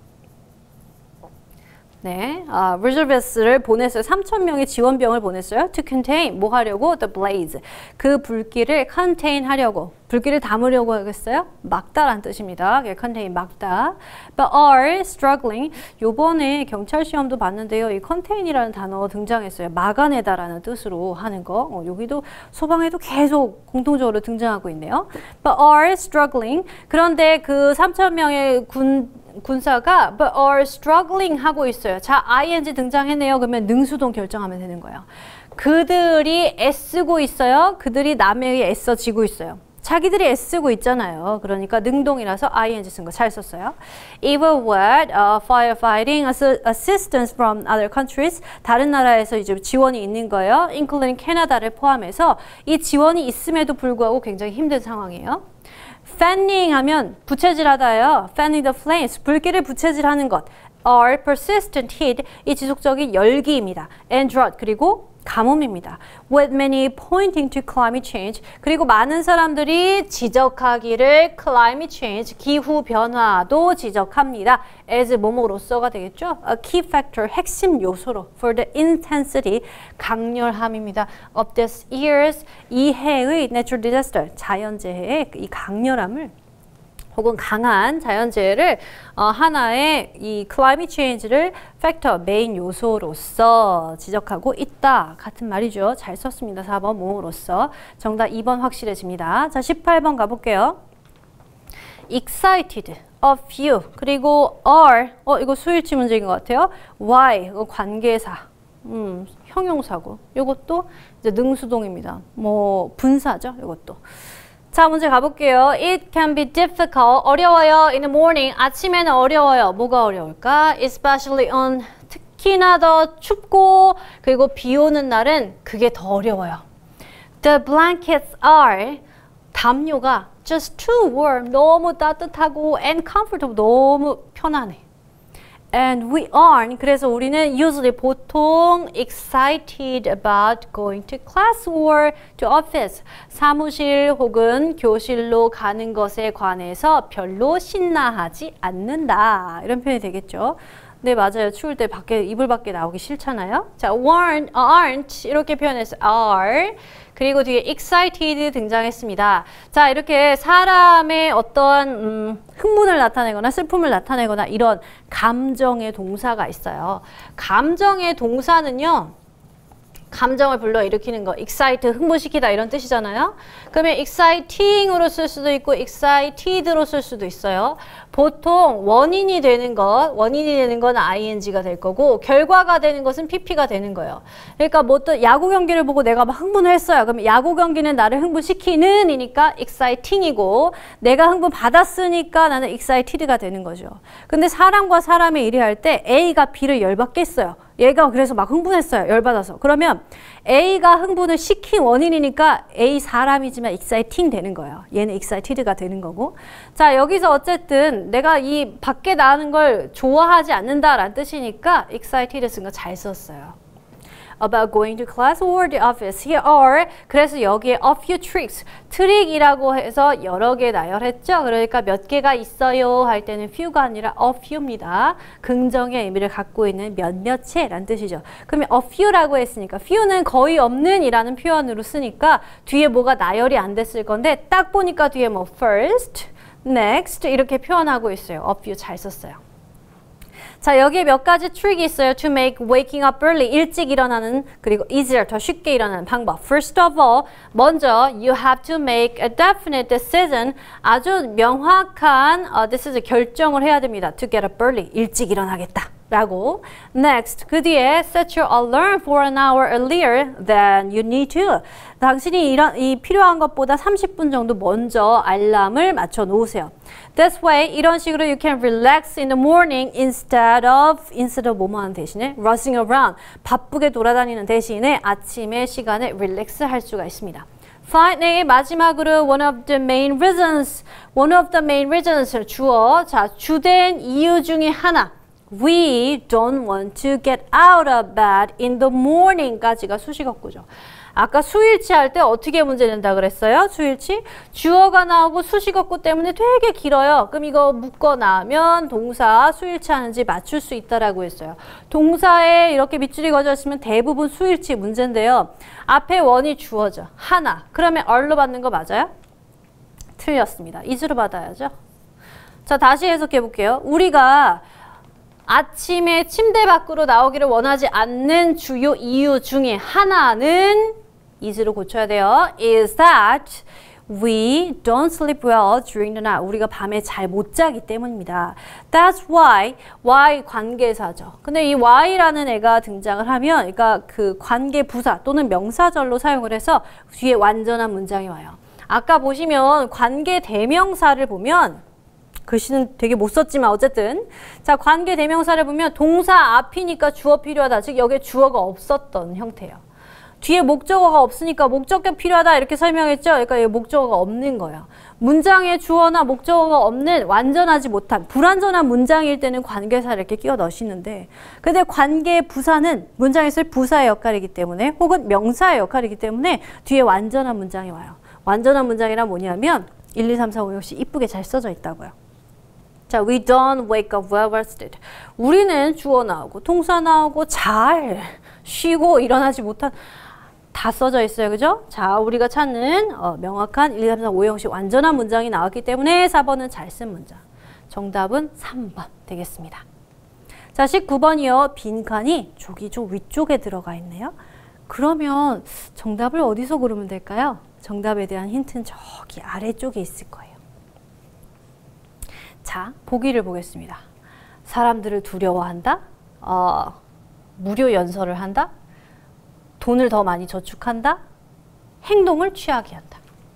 네, reservists를 보냈어요. 3,000명의 지원병을 보냈어요. To contain, 뭐 하려고? The blaze. 그 불길을 contain 하려고. 불길을 담으려고 하겠어요? 막다란 뜻입니다. contain, 막다. But are struggling. 요번에 경찰 시험도 봤는데요. 이 contain이라는 단어 등장했어요. 막아내다라는 뜻으로 하는 거. 여기도 소방에도 계속 공통적으로 등장하고 있네요. But are struggling. 그런데 그 3,000명의 군사가 but are struggling 하고 있어요. 자, ing 등장했네요. 그러면 능수동 결정하면 되는 거예요. 그들이 애쓰고 있어요. 그들이 남에게 애써지고 있어요. 자기들이 애쓰고 있잖아요. 그러니까 능동이라서 ing 쓴 거 잘 썼어요. Even with firefighting assistance from other countries, 다른 나라에서 이제 지원이 있는 거예요. including 캐나다를 포함해서 이 지원이 있음에도 불구하고 굉장히 힘든 상황이에요. fanning 하면 부채질하다예요. fanning the flames, 불길을 부채질하는 것. are persistent heat, 이 지속적인 열기입니다. and drought, 그리고 가뭄입니다. with many pointing to climate change, 그리고 많은 사람들이 지적하기를 climate change, 기후 변화도 지적합니다. as 뭐뭐로서가 되겠죠. a key factor, 핵심 요소로 for the intensity, 강렬함입니다. of this year's, 이 해의 natural disaster, 자연재해의 이 강렬함을 혹은 강한 자연재해를 하나의 이 climate change를 팩터, 메인 요소로서 지적하고 있다. 같은 말이죠. 잘 썼습니다. 4번 뭐로서. 정답 2번 확실해집니다. 자, 18번 가볼게요. excited, a few, 그리고 are, 이거 수일치 문제인 것 같아요. why, 이거 관계사, 형용사고. 이것도 이제 능수동입니다. 뭐 분사죠. 이것도. 자, 문제 가볼게요. It can be difficult. 어려워요. In the morning. 아침에는 어려워요. 뭐가 어려울까? Especially on. 특히나 더 춥고 그리고 비 오는 날은 그게 더 어려워요. The blankets are. 담요가 just too warm. 너무 따뜻하고 and comfortable. 너무 편안해. And we aren't. 그래서 우리는 usually 보통 excited about going to class or to office. 사무실 혹은 교실로 가는 것에 관해서 별로 신나하지 않는다. 이런 표현이 되겠죠. 네, 맞아요. 추울 때 이불 밖에 나오기 싫잖아요. 자, aren't 이렇게 표현했어요. are. 그리고 뒤에 excited 등장했습니다. 자, 이렇게 사람의 어떤 흥분을 나타내거나 슬픔을 나타내거나 이런 감정의 동사가 있어요. 감정의 동사는요. 감정을 불러일으키는 거, excite, 흥분시키다 이런 뜻이잖아요. 그러면 exciting으로 쓸 수도 있고 excited로 쓸 수도 있어요. 보통 원인이 되는 건 ing가 될 거고 결과가 되는 것은 pp가 되는 거예요. 그러니까 뭐 또 야구 경기를 보고 내가 막 흥분을 했어요. 그러면 야구 경기는 나를 흥분시키는 이니까 exciting이고 내가 흥분 받았으니까 나는 excited가 되는 거죠. 근데 사람과 사람의 일을 할 때 A가 B를 열받게 했어요. 얘가 그래서 막 흥분했어요. 열받아서. 그러면 A가 흥분을 시킨 원인이니까 A 사람이지만 exciting 되는 거예요. 얘는 excited가 되는 거고. 자, 여기서 어쨌든 내가 이 밖에 나가는 걸 좋아하지 않는다라는 뜻이니까 excited 쓴 거 잘 썼어요. About going to class or the office. Here are. 그래서 여기에 a few tricks. 트릭이라고 해서 여러 개 나열했죠. 그러니까 몇 개가 있어요 할 때는 few가 아니라 a few입니다. 긍정의 의미를 갖고 있는 몇몇의라는 뜻이죠. 그러면 a few라고 했으니까 few는 거의 없는 이라는 표현으로 쓰니까 뒤에 뭐가 나열이 안 됐을 건데 딱 보니까 뒤에 뭐 first, next 이렇게 표현하고 있어요. a few 잘 썼어요. 자, 여기에 몇 가지 트릭이 있어요. To make waking up early, 일찍 일어나는, 그리고 easier, 더 쉽게 일어나는 방법. First of all, 먼저 you have to make a definite decision, 아주 명확한 decision, 결정을 해야 됩니다. To get up early, 일찍 일어나겠다. 라고. Next, 그 뒤에 set your alarm for an hour earlier than you need to. 당신이 이 필요한 것보다 30분 정도 먼저 알람을 맞춰 놓으세요. This way, 이런 식으로 you can relax in the morning instead of 뭐뭐 하는 대신에 rushing around, 바쁘게 돌아다니는 대신에 아침에 시간에 relax 할 수가 있습니다. Finally, 마지막으로 one of the main reasons 주어. 자, 주된 이유 중에 하나. We don't want to get out of bed in the morning까지가 수식어구죠. 아까 수일치 할 때 어떻게 문제 낸다 그랬어요? 수일치? 주어가 나오고 수식어구 때문에 되게 길어요. 그럼 이거 묶어 나면 동사 수일치 하는지 맞출 수 있다라고 했어요. 동사에 이렇게 밑줄이 그어져 있으면 대부분 수일치 문제인데요. 앞에 원이 주어져. 하나. 그러면 얼로 받는 거 맞아요? 틀렸습니다. is로 받아야죠. 자, 다시 해석해 볼게요. 우리가 아침에 침대 밖으로 나오기를 원하지 않는 주요 이유 중에 하나는 is로 고쳐야 돼요. is that we don't sleep well during the night. 우리가 밤에 잘 못 자기 때문입니다. That's why 관계사죠. 근데 이 why라는 애가 등장을 하면 그러니까 그 관계 부사 또는 명사절로 사용을 해서 뒤에 완전한 문장이 와요. 아까 보시면 관계 대명사를 보면 글씨는 되게 못 썼지만 어쨌든 자, 관계 대명사를 보면 동사 앞이니까 주어 필요하다. 즉 여기에 주어가 없었던 형태예요. 뒤에 목적어가 없으니까 목적격 필요하다 이렇게 설명했죠. 그러니까 여기 목적어가 없는 거예요. 문장에 주어나 목적어가 없는 완전하지 못한 불완전한 문장일 때는 관계사를 이렇게 끼워 넣으시는데 근데 관계 부사는 문장에 쓸 부사의 역할이기 때문에 혹은 명사의 역할이기 때문에 뒤에 완전한 문장이 와요. 완전한 문장이란 뭐냐면 1, 2, 3, 4, 5, 6이 이쁘게 잘 써져 있다고요. 자, we don't wake up well rested. 우리는 주어 나오고 동사 나오고 잘 쉬고 일어나지 못한 다 써져 있어요. 그죠? 자, 우리가 찾는 명확한 1, 2, 3, 4, 5, 6이 완전한 문장이 나왔기 때문에 4번은 잘 쓴 문장. 정답은 3번 되겠습니다. 자, 19번이요. 빈칸이 저기 좀 위쪽에 들어가 있네요. 그러면 정답을 어디서 고르면 될까요? 정답에 대한 힌트는 저기 아래쪽에 있을 거예요. 자, 보기를 보겠습니다. 사람들을 두려워한다? 무료 연설을 한다? 돈을 더 많이 저축한다? 행동을 취하게 한다.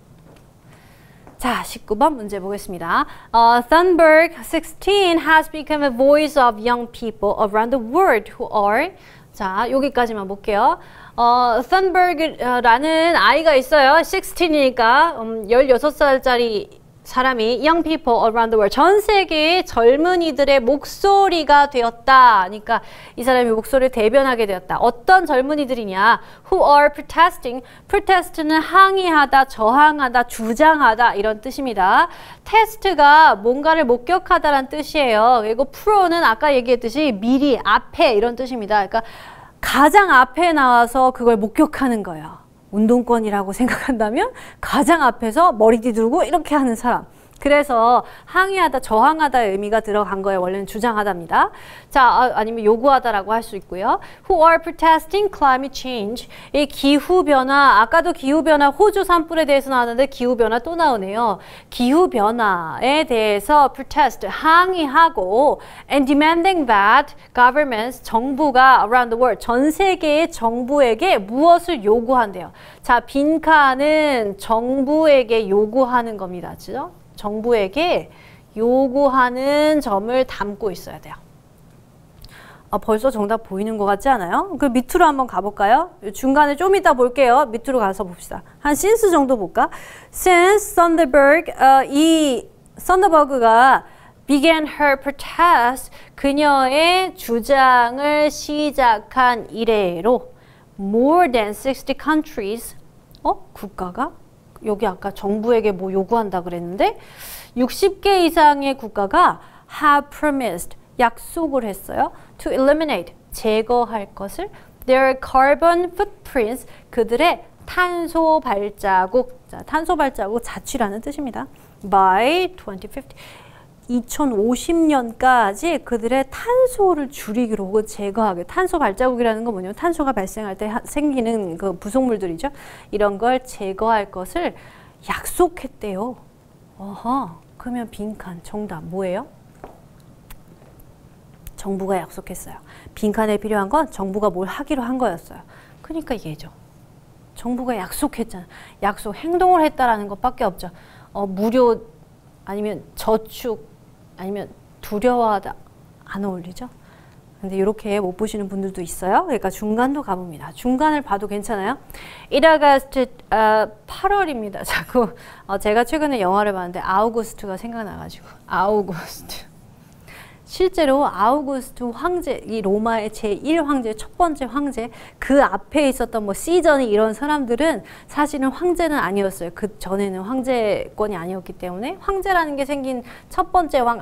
자, 19번 문제 보겠습니다. Thunberg 16 has become a voice of young people around the world who are 자, 여기까지만 볼게요. Thunberg라는 아이가 있어요. 16이니까 16살짜리 사람이 young people around the world, 전 세계의 젊은이들의 목소리가 되었다. 그러니까 이 사람이 목소리를 대변하게 되었다. 어떤 젊은이들이냐? Who are protesting. protest는 항의하다, 저항하다, 주장하다 이런 뜻입니다. 테스트가 뭔가를 목격하다라는 뜻이에요. 그리고 pro는 아까 얘기했듯이 미리, 앞에 이런 뜻입니다. 그러니까 가장 앞에 나와서 그걸 목격하는 거예요. 운동권이라고 생각한다면 가장 앞에서 머리 뒤두르고 이렇게 하는 사람. 그래서 항의하다, 저항하다의 의미가 들어간 거예요. 원래는 주장하다입니다. 자, 아니면 요구하다라고 할 수 있고요. Who are protesting climate change. 이 기후변화, 아까도 기후변화 호주 산불에 대해서 나왔는데 기후변화 또 나오네요. 기후변화에 대해서 protest, 항의하고 and demanding that governments, 정부가 around the world, 전 세계의 정부에게 무엇을 요구한대요. 자, 빈칸은 정부에게 요구하는 겁니다. 그죠? 정부에게 요구하는 점을 담고 있어야 돼요. 벌써 정답 보이는 것 같지 않아요? 그 밑으로 한번 가볼까요? 중간에 좀 이따 볼게요. 밑으로 가서 봅시다. 한 since 정도 볼까? Since Thunberg, 이 Thunberg가 began her protest, 그녀의 주장을 시작한 이래로 more than 60 countries, 국가가? 여기 아까 정부에게 뭐 요구한다 그랬는데 60개 이상의 국가가 have promised, 약속을 했어요. to eliminate, 제거할 것을 their carbon footprints, 그들의 탄소 발자국, 자, 탄소 발자국 자취라는 뜻입니다. by 2050, 2050년까지 그들의 탄소를 줄이기로 혹은 제거하기. 탄소 발자국이라는 건 뭐냐면 탄소가 발생할 때 생기는 그 부속물들이죠. 이런 걸 제거할 것을 약속했대요. 어허, 그러면 빈칸 정답 뭐예요? 정부가 약속했어요. 빈칸에 필요한 건 정부가 뭘 하기로 한 거였어요. 그러니까 얘죠. 정부가 약속했잖아. 약속, 행동을 했다라는 것밖에 없죠. 무료 아니면 저축 아니면 두려워하다 안 어울리죠? 근데 이렇게 못 보시는 분들도 있어요. 그러니까 중간도 가봅니다. 중간을 봐도 괜찮아요. 1 아우구스트 8월입니다. 자꾸 제가 최근에 영화를 봤는데 아우구스트가 생각나가지고 아우구스트. 실제로 아우구스트 황제, 이 로마의 제1황제, 첫 번째 황제, 그 앞에 있었던 뭐 시전이 이런 사람들은 사실은 황제는 아니었어요. 그 전에는 황제권이 아니었기 때문에 황제라는 게 생긴 첫 번째 왕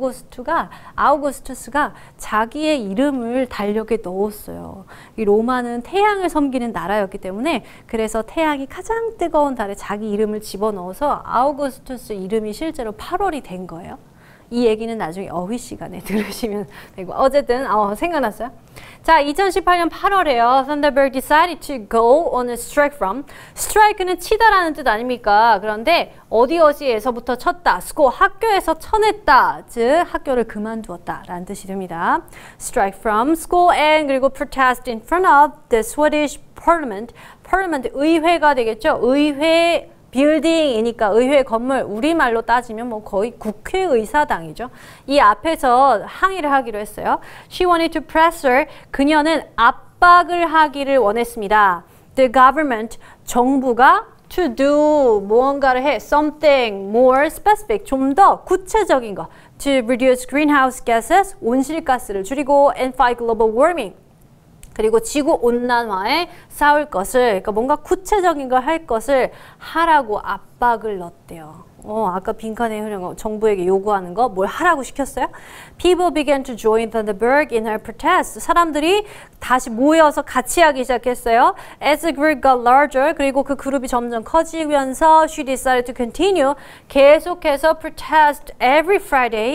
아우구스투스가 자기의 이름을 달력에 넣었어요. 이 로마는 태양을 섬기는 나라였기 때문에 그래서 태양이 가장 뜨거운 달에 자기 이름을 집어넣어서 아우구스투스 이름이 실제로 8월이 된 거예요. 이 얘기는 나중에 어휘 시간에 들으시면 되고 어쨌든 생각났어요. 자, 2018년 8월에요. Thunderbird decided to go on a strike from. strike는 치다라는 뜻 아닙니까? 그런데 어디에서부터 쳤다. school, 학교에서 쳐냈다. 즉 학교를 그만두었다 라는 뜻이 됩니다. strike from school and 그리고 protest in front of the Swedish Parliament. Parliament, 의회가 되겠죠. 의회 빌딩이니까 의회 건물, 우리말로 따지면 뭐 거의 국회의사당이죠. 이 앞에서 항의를 하기로 했어요. She wanted to press her. 그녀는 압박을 하기를 원했습니다. The government, 정부가 to do, 무언가를 해. Something more specific, 좀 더 구체적인 거. To reduce greenhouse gases, 온실가스를 줄이고 and fight global warming. 그리고 지구온난화에 싸울 것을, 그러니까 뭔가 구체적인 걸 할 것을 하라고 압박을 넣었대요. 아까 빈칸에 흐른 거, 정부에게 요구하는 거, 뭘 하라고 시켰어요? People began to join Thunderbird in her protest. 사람들이 다시 모여서 같이 하기 시작했어요. As the group got larger, 그리고 그 그룹이 점점 커지면서 she decided to continue. 계속해서 protest every Friday.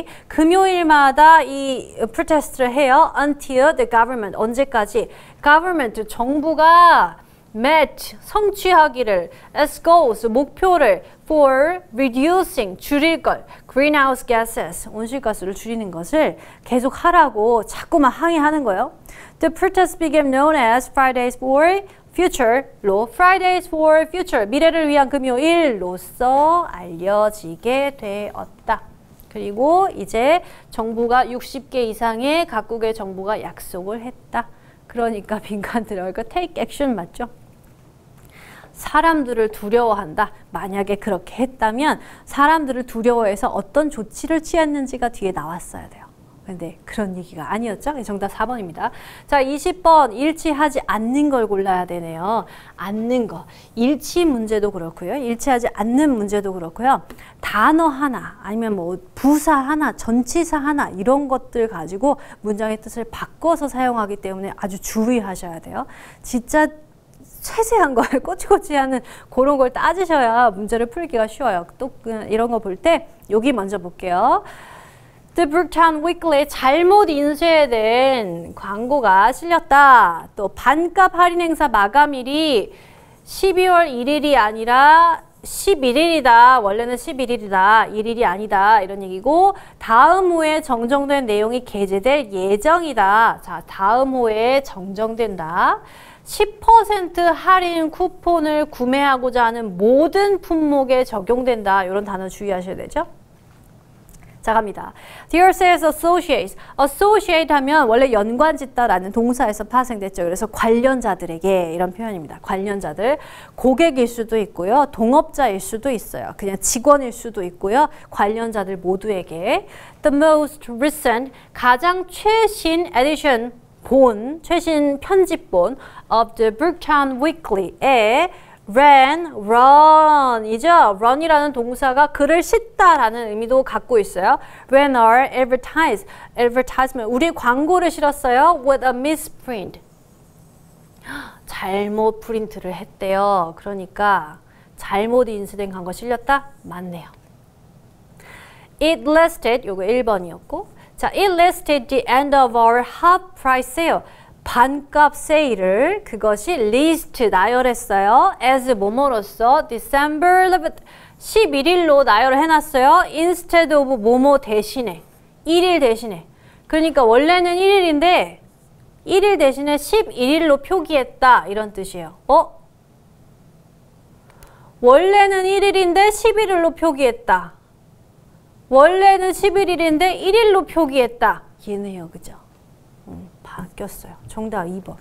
금요일마다 이 protest를 해요. Until the government, 언제까지? government, 정부가 met, 성취하기를, as goals, 목표를, for reducing, 줄일 걸, greenhouse gases, 온실가스를 줄이는 것을 계속 하라고 자꾸만 항의하는 거예요. The protest became known as Fridays for Future로, Fridays for Future, 미래를 위한 금요일로서 알려지게 되었다. 그리고 이제 정부가 60개 이상의 각국의 정부가 약속을 했다. 그러니까 빈칸 들어가니까 take action 맞죠? 사람들을 두려워한다. 만약에 그렇게 했다면 사람들을 두려워해서 어떤 조치를 취했는지가 뒤에 나왔어야 돼요. 근데 그런 얘기가 아니었죠? 정답 4번입니다. 자, 20번 일치하지 않는 걸 골라야 되네요. 않는 거. 일치 문제도 그렇고요. 일치하지 않는 문제도 그렇고요. 단어 하나 아니면 뭐 부사 하나, 전치사 하나 이런 것들 가지고 문장의 뜻을 바꿔서 사용하기 때문에 아주 주의하셔야 돼요. 진짜 세세한 걸 꼬치꼬치하는 그런 걸 따지셔야 문제를 풀기가 쉬워요. 또 이런 거 볼 때 여기 먼저 볼게요. The Brooktown Weekly에 잘못 인쇄된 광고가 실렸다. 또 반값 할인 행사 마감일이 12월 1일이 아니라 11일이다. 원래는 11일이다. 1일이 아니다. 이런 얘기고 다음 호에 정정된 내용이 게재될 예정이다. 자, 다음 호에 정정된다. 10% 할인 쿠폰을 구매하고자 하는 모든 품목에 적용된다. 이런 단어 주의하셔야 되죠. 자, 갑니다. Dear says associates. associate 하면 원래 연관짓다라는 동사에서 파생됐죠. 그래서 관련자들에게 이런 표현입니다. 관련자들. 고객일 수도 있고요. 동업자일 수도 있어요. 그냥 직원일 수도 있고요. 관련자들 모두에게. The most recent, 가장 최신 edition, 최신 편집본 of the Brooktown Weekly에 run이죠. run이라는 동사가 글을 싣다라는 의미도 갖고 있어요. ran our advertisement, 우리 광고를 실었어요. with a misprint. 잘못 프린트를 했대요. 그러니까 잘못 인쇄된 광고 실렸다? 맞네요. It listed, 요거 1번이었고 자, it listed the end of our half price sale. 반값 세일을 그것이 list 나열했어요. as 뭐뭐로써 December 11일로 나열을 해놨어요. instead of 뭐뭐 대신에 1일 대신에 그러니까 원래는 1일인데 1일 대신에 11일로 표기했다 이런 뜻이에요. 원래는 1일인데 11일로 표기했다. 원래는 11일인데 1일로 표기했다. 얘네요. 그죠? 바뀌었어요. 정답 2번.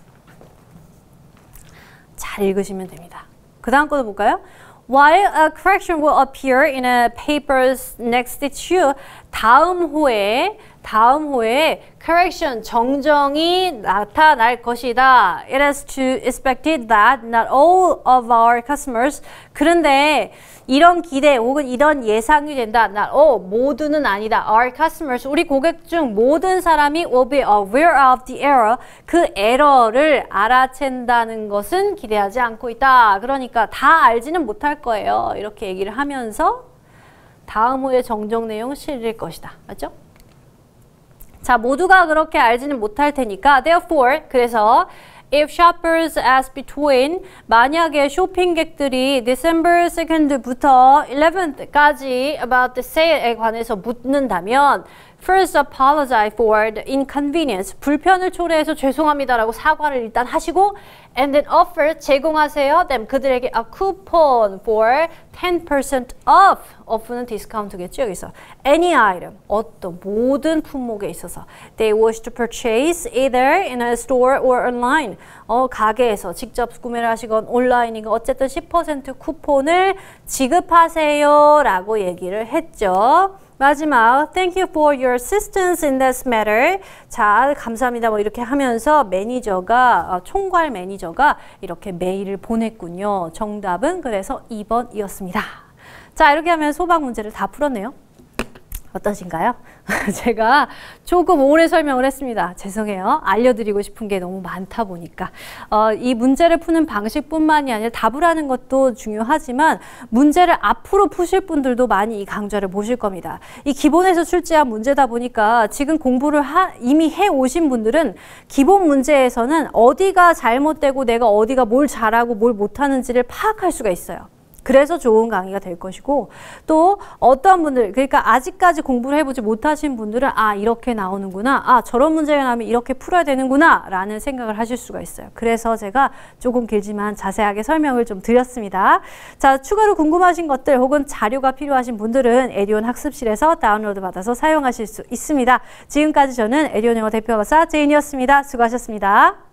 잘 읽으시면 됩니다. 그 다음 거도 볼까요? While a correction will appear in a paper's next issue, 다음 호에 correction, 정정이 나타날 것이다. It is to expected that not all of our customers, 그런데 이런 기대 혹은 이런 예상이 된다. Not all, 모두는 아니다. Our customers, 우리 고객 중 모든 사람이 will be aware of the error, 그 에러를 알아챈다는 것은 기대하지 않고 있다. 그러니까 다 알지는 못할 거예요. 이렇게 얘기를 하면서 다음 후에 정정 내용 실릴 것이다. 맞죠? 자, 모두가 그렇게 알지는 못할 테니까 therefore, 그래서 if shoppers ask between, 만약에 쇼핑객들이 December 2nd부터 11th까지 about the sale에 관해서 묻는다면 first apologize for the inconvenience, 불편을 초래해서 죄송합니다라고 사과를 일단 하시고 and then offer, 제공하세요 them, 그들에게 a coupon for 10% off, off는 디스카운트겠죠 여기서 any item, 어떤 모든 품목에 있어서 they wish to purchase either in a store or online, 가게에서 직접 구매를 하시건 온라인이건 어쨌든 10% 쿠폰을 지급하세요 라고 얘기를 했죠. 마지막 Thank you for your assistance in this matter. 자, 감사합니다. 뭐 이렇게 하면서 매니저가 총괄 매니저가 이렇게 메일을 보냈군요. 정답은 그래서 2번이었습니다. 자, 이렇게 하면 소박 문제를 다 풀었네요. 어떠신가요? 제가 조금 오래 설명을 했습니다. 죄송해요. 알려드리고 싶은 게 너무 많다 보니까. 이 문제를 푸는 방식뿐만이 아니라 답을 하는 것도 중요하지만 문제를 앞으로 푸실 분들도 많이 이 강좌를 보실 겁니다. 이 기본에서 출제한 문제다 보니까 지금 공부를 이미 해오신 분들은 기본 문제에서는 어디가 잘못되고 내가 어디가 뭘 잘하고 뭘 못하는지를 파악할 수가 있어요. 그래서 좋은 강의가 될 것이고 또 어떤 분들 그러니까 아직까지 공부를 해보지 못하신 분들은 아 이렇게 나오는구나 아 저런 문제가 나오면 이렇게 풀어야 되는구나 라는 생각을 하실 수가 있어요. 그래서 제가 조금 길지만 자세하게 설명을 좀 드렸습니다. 자 추가로 궁금하신 것들 혹은 자료가 필요하신 분들은 에듀온 학습실에서 다운로드 받아서 사용하실 수 있습니다. 지금까지 저는 에듀온 영어 대표 강사 제인이었습니다. 수고하셨습니다.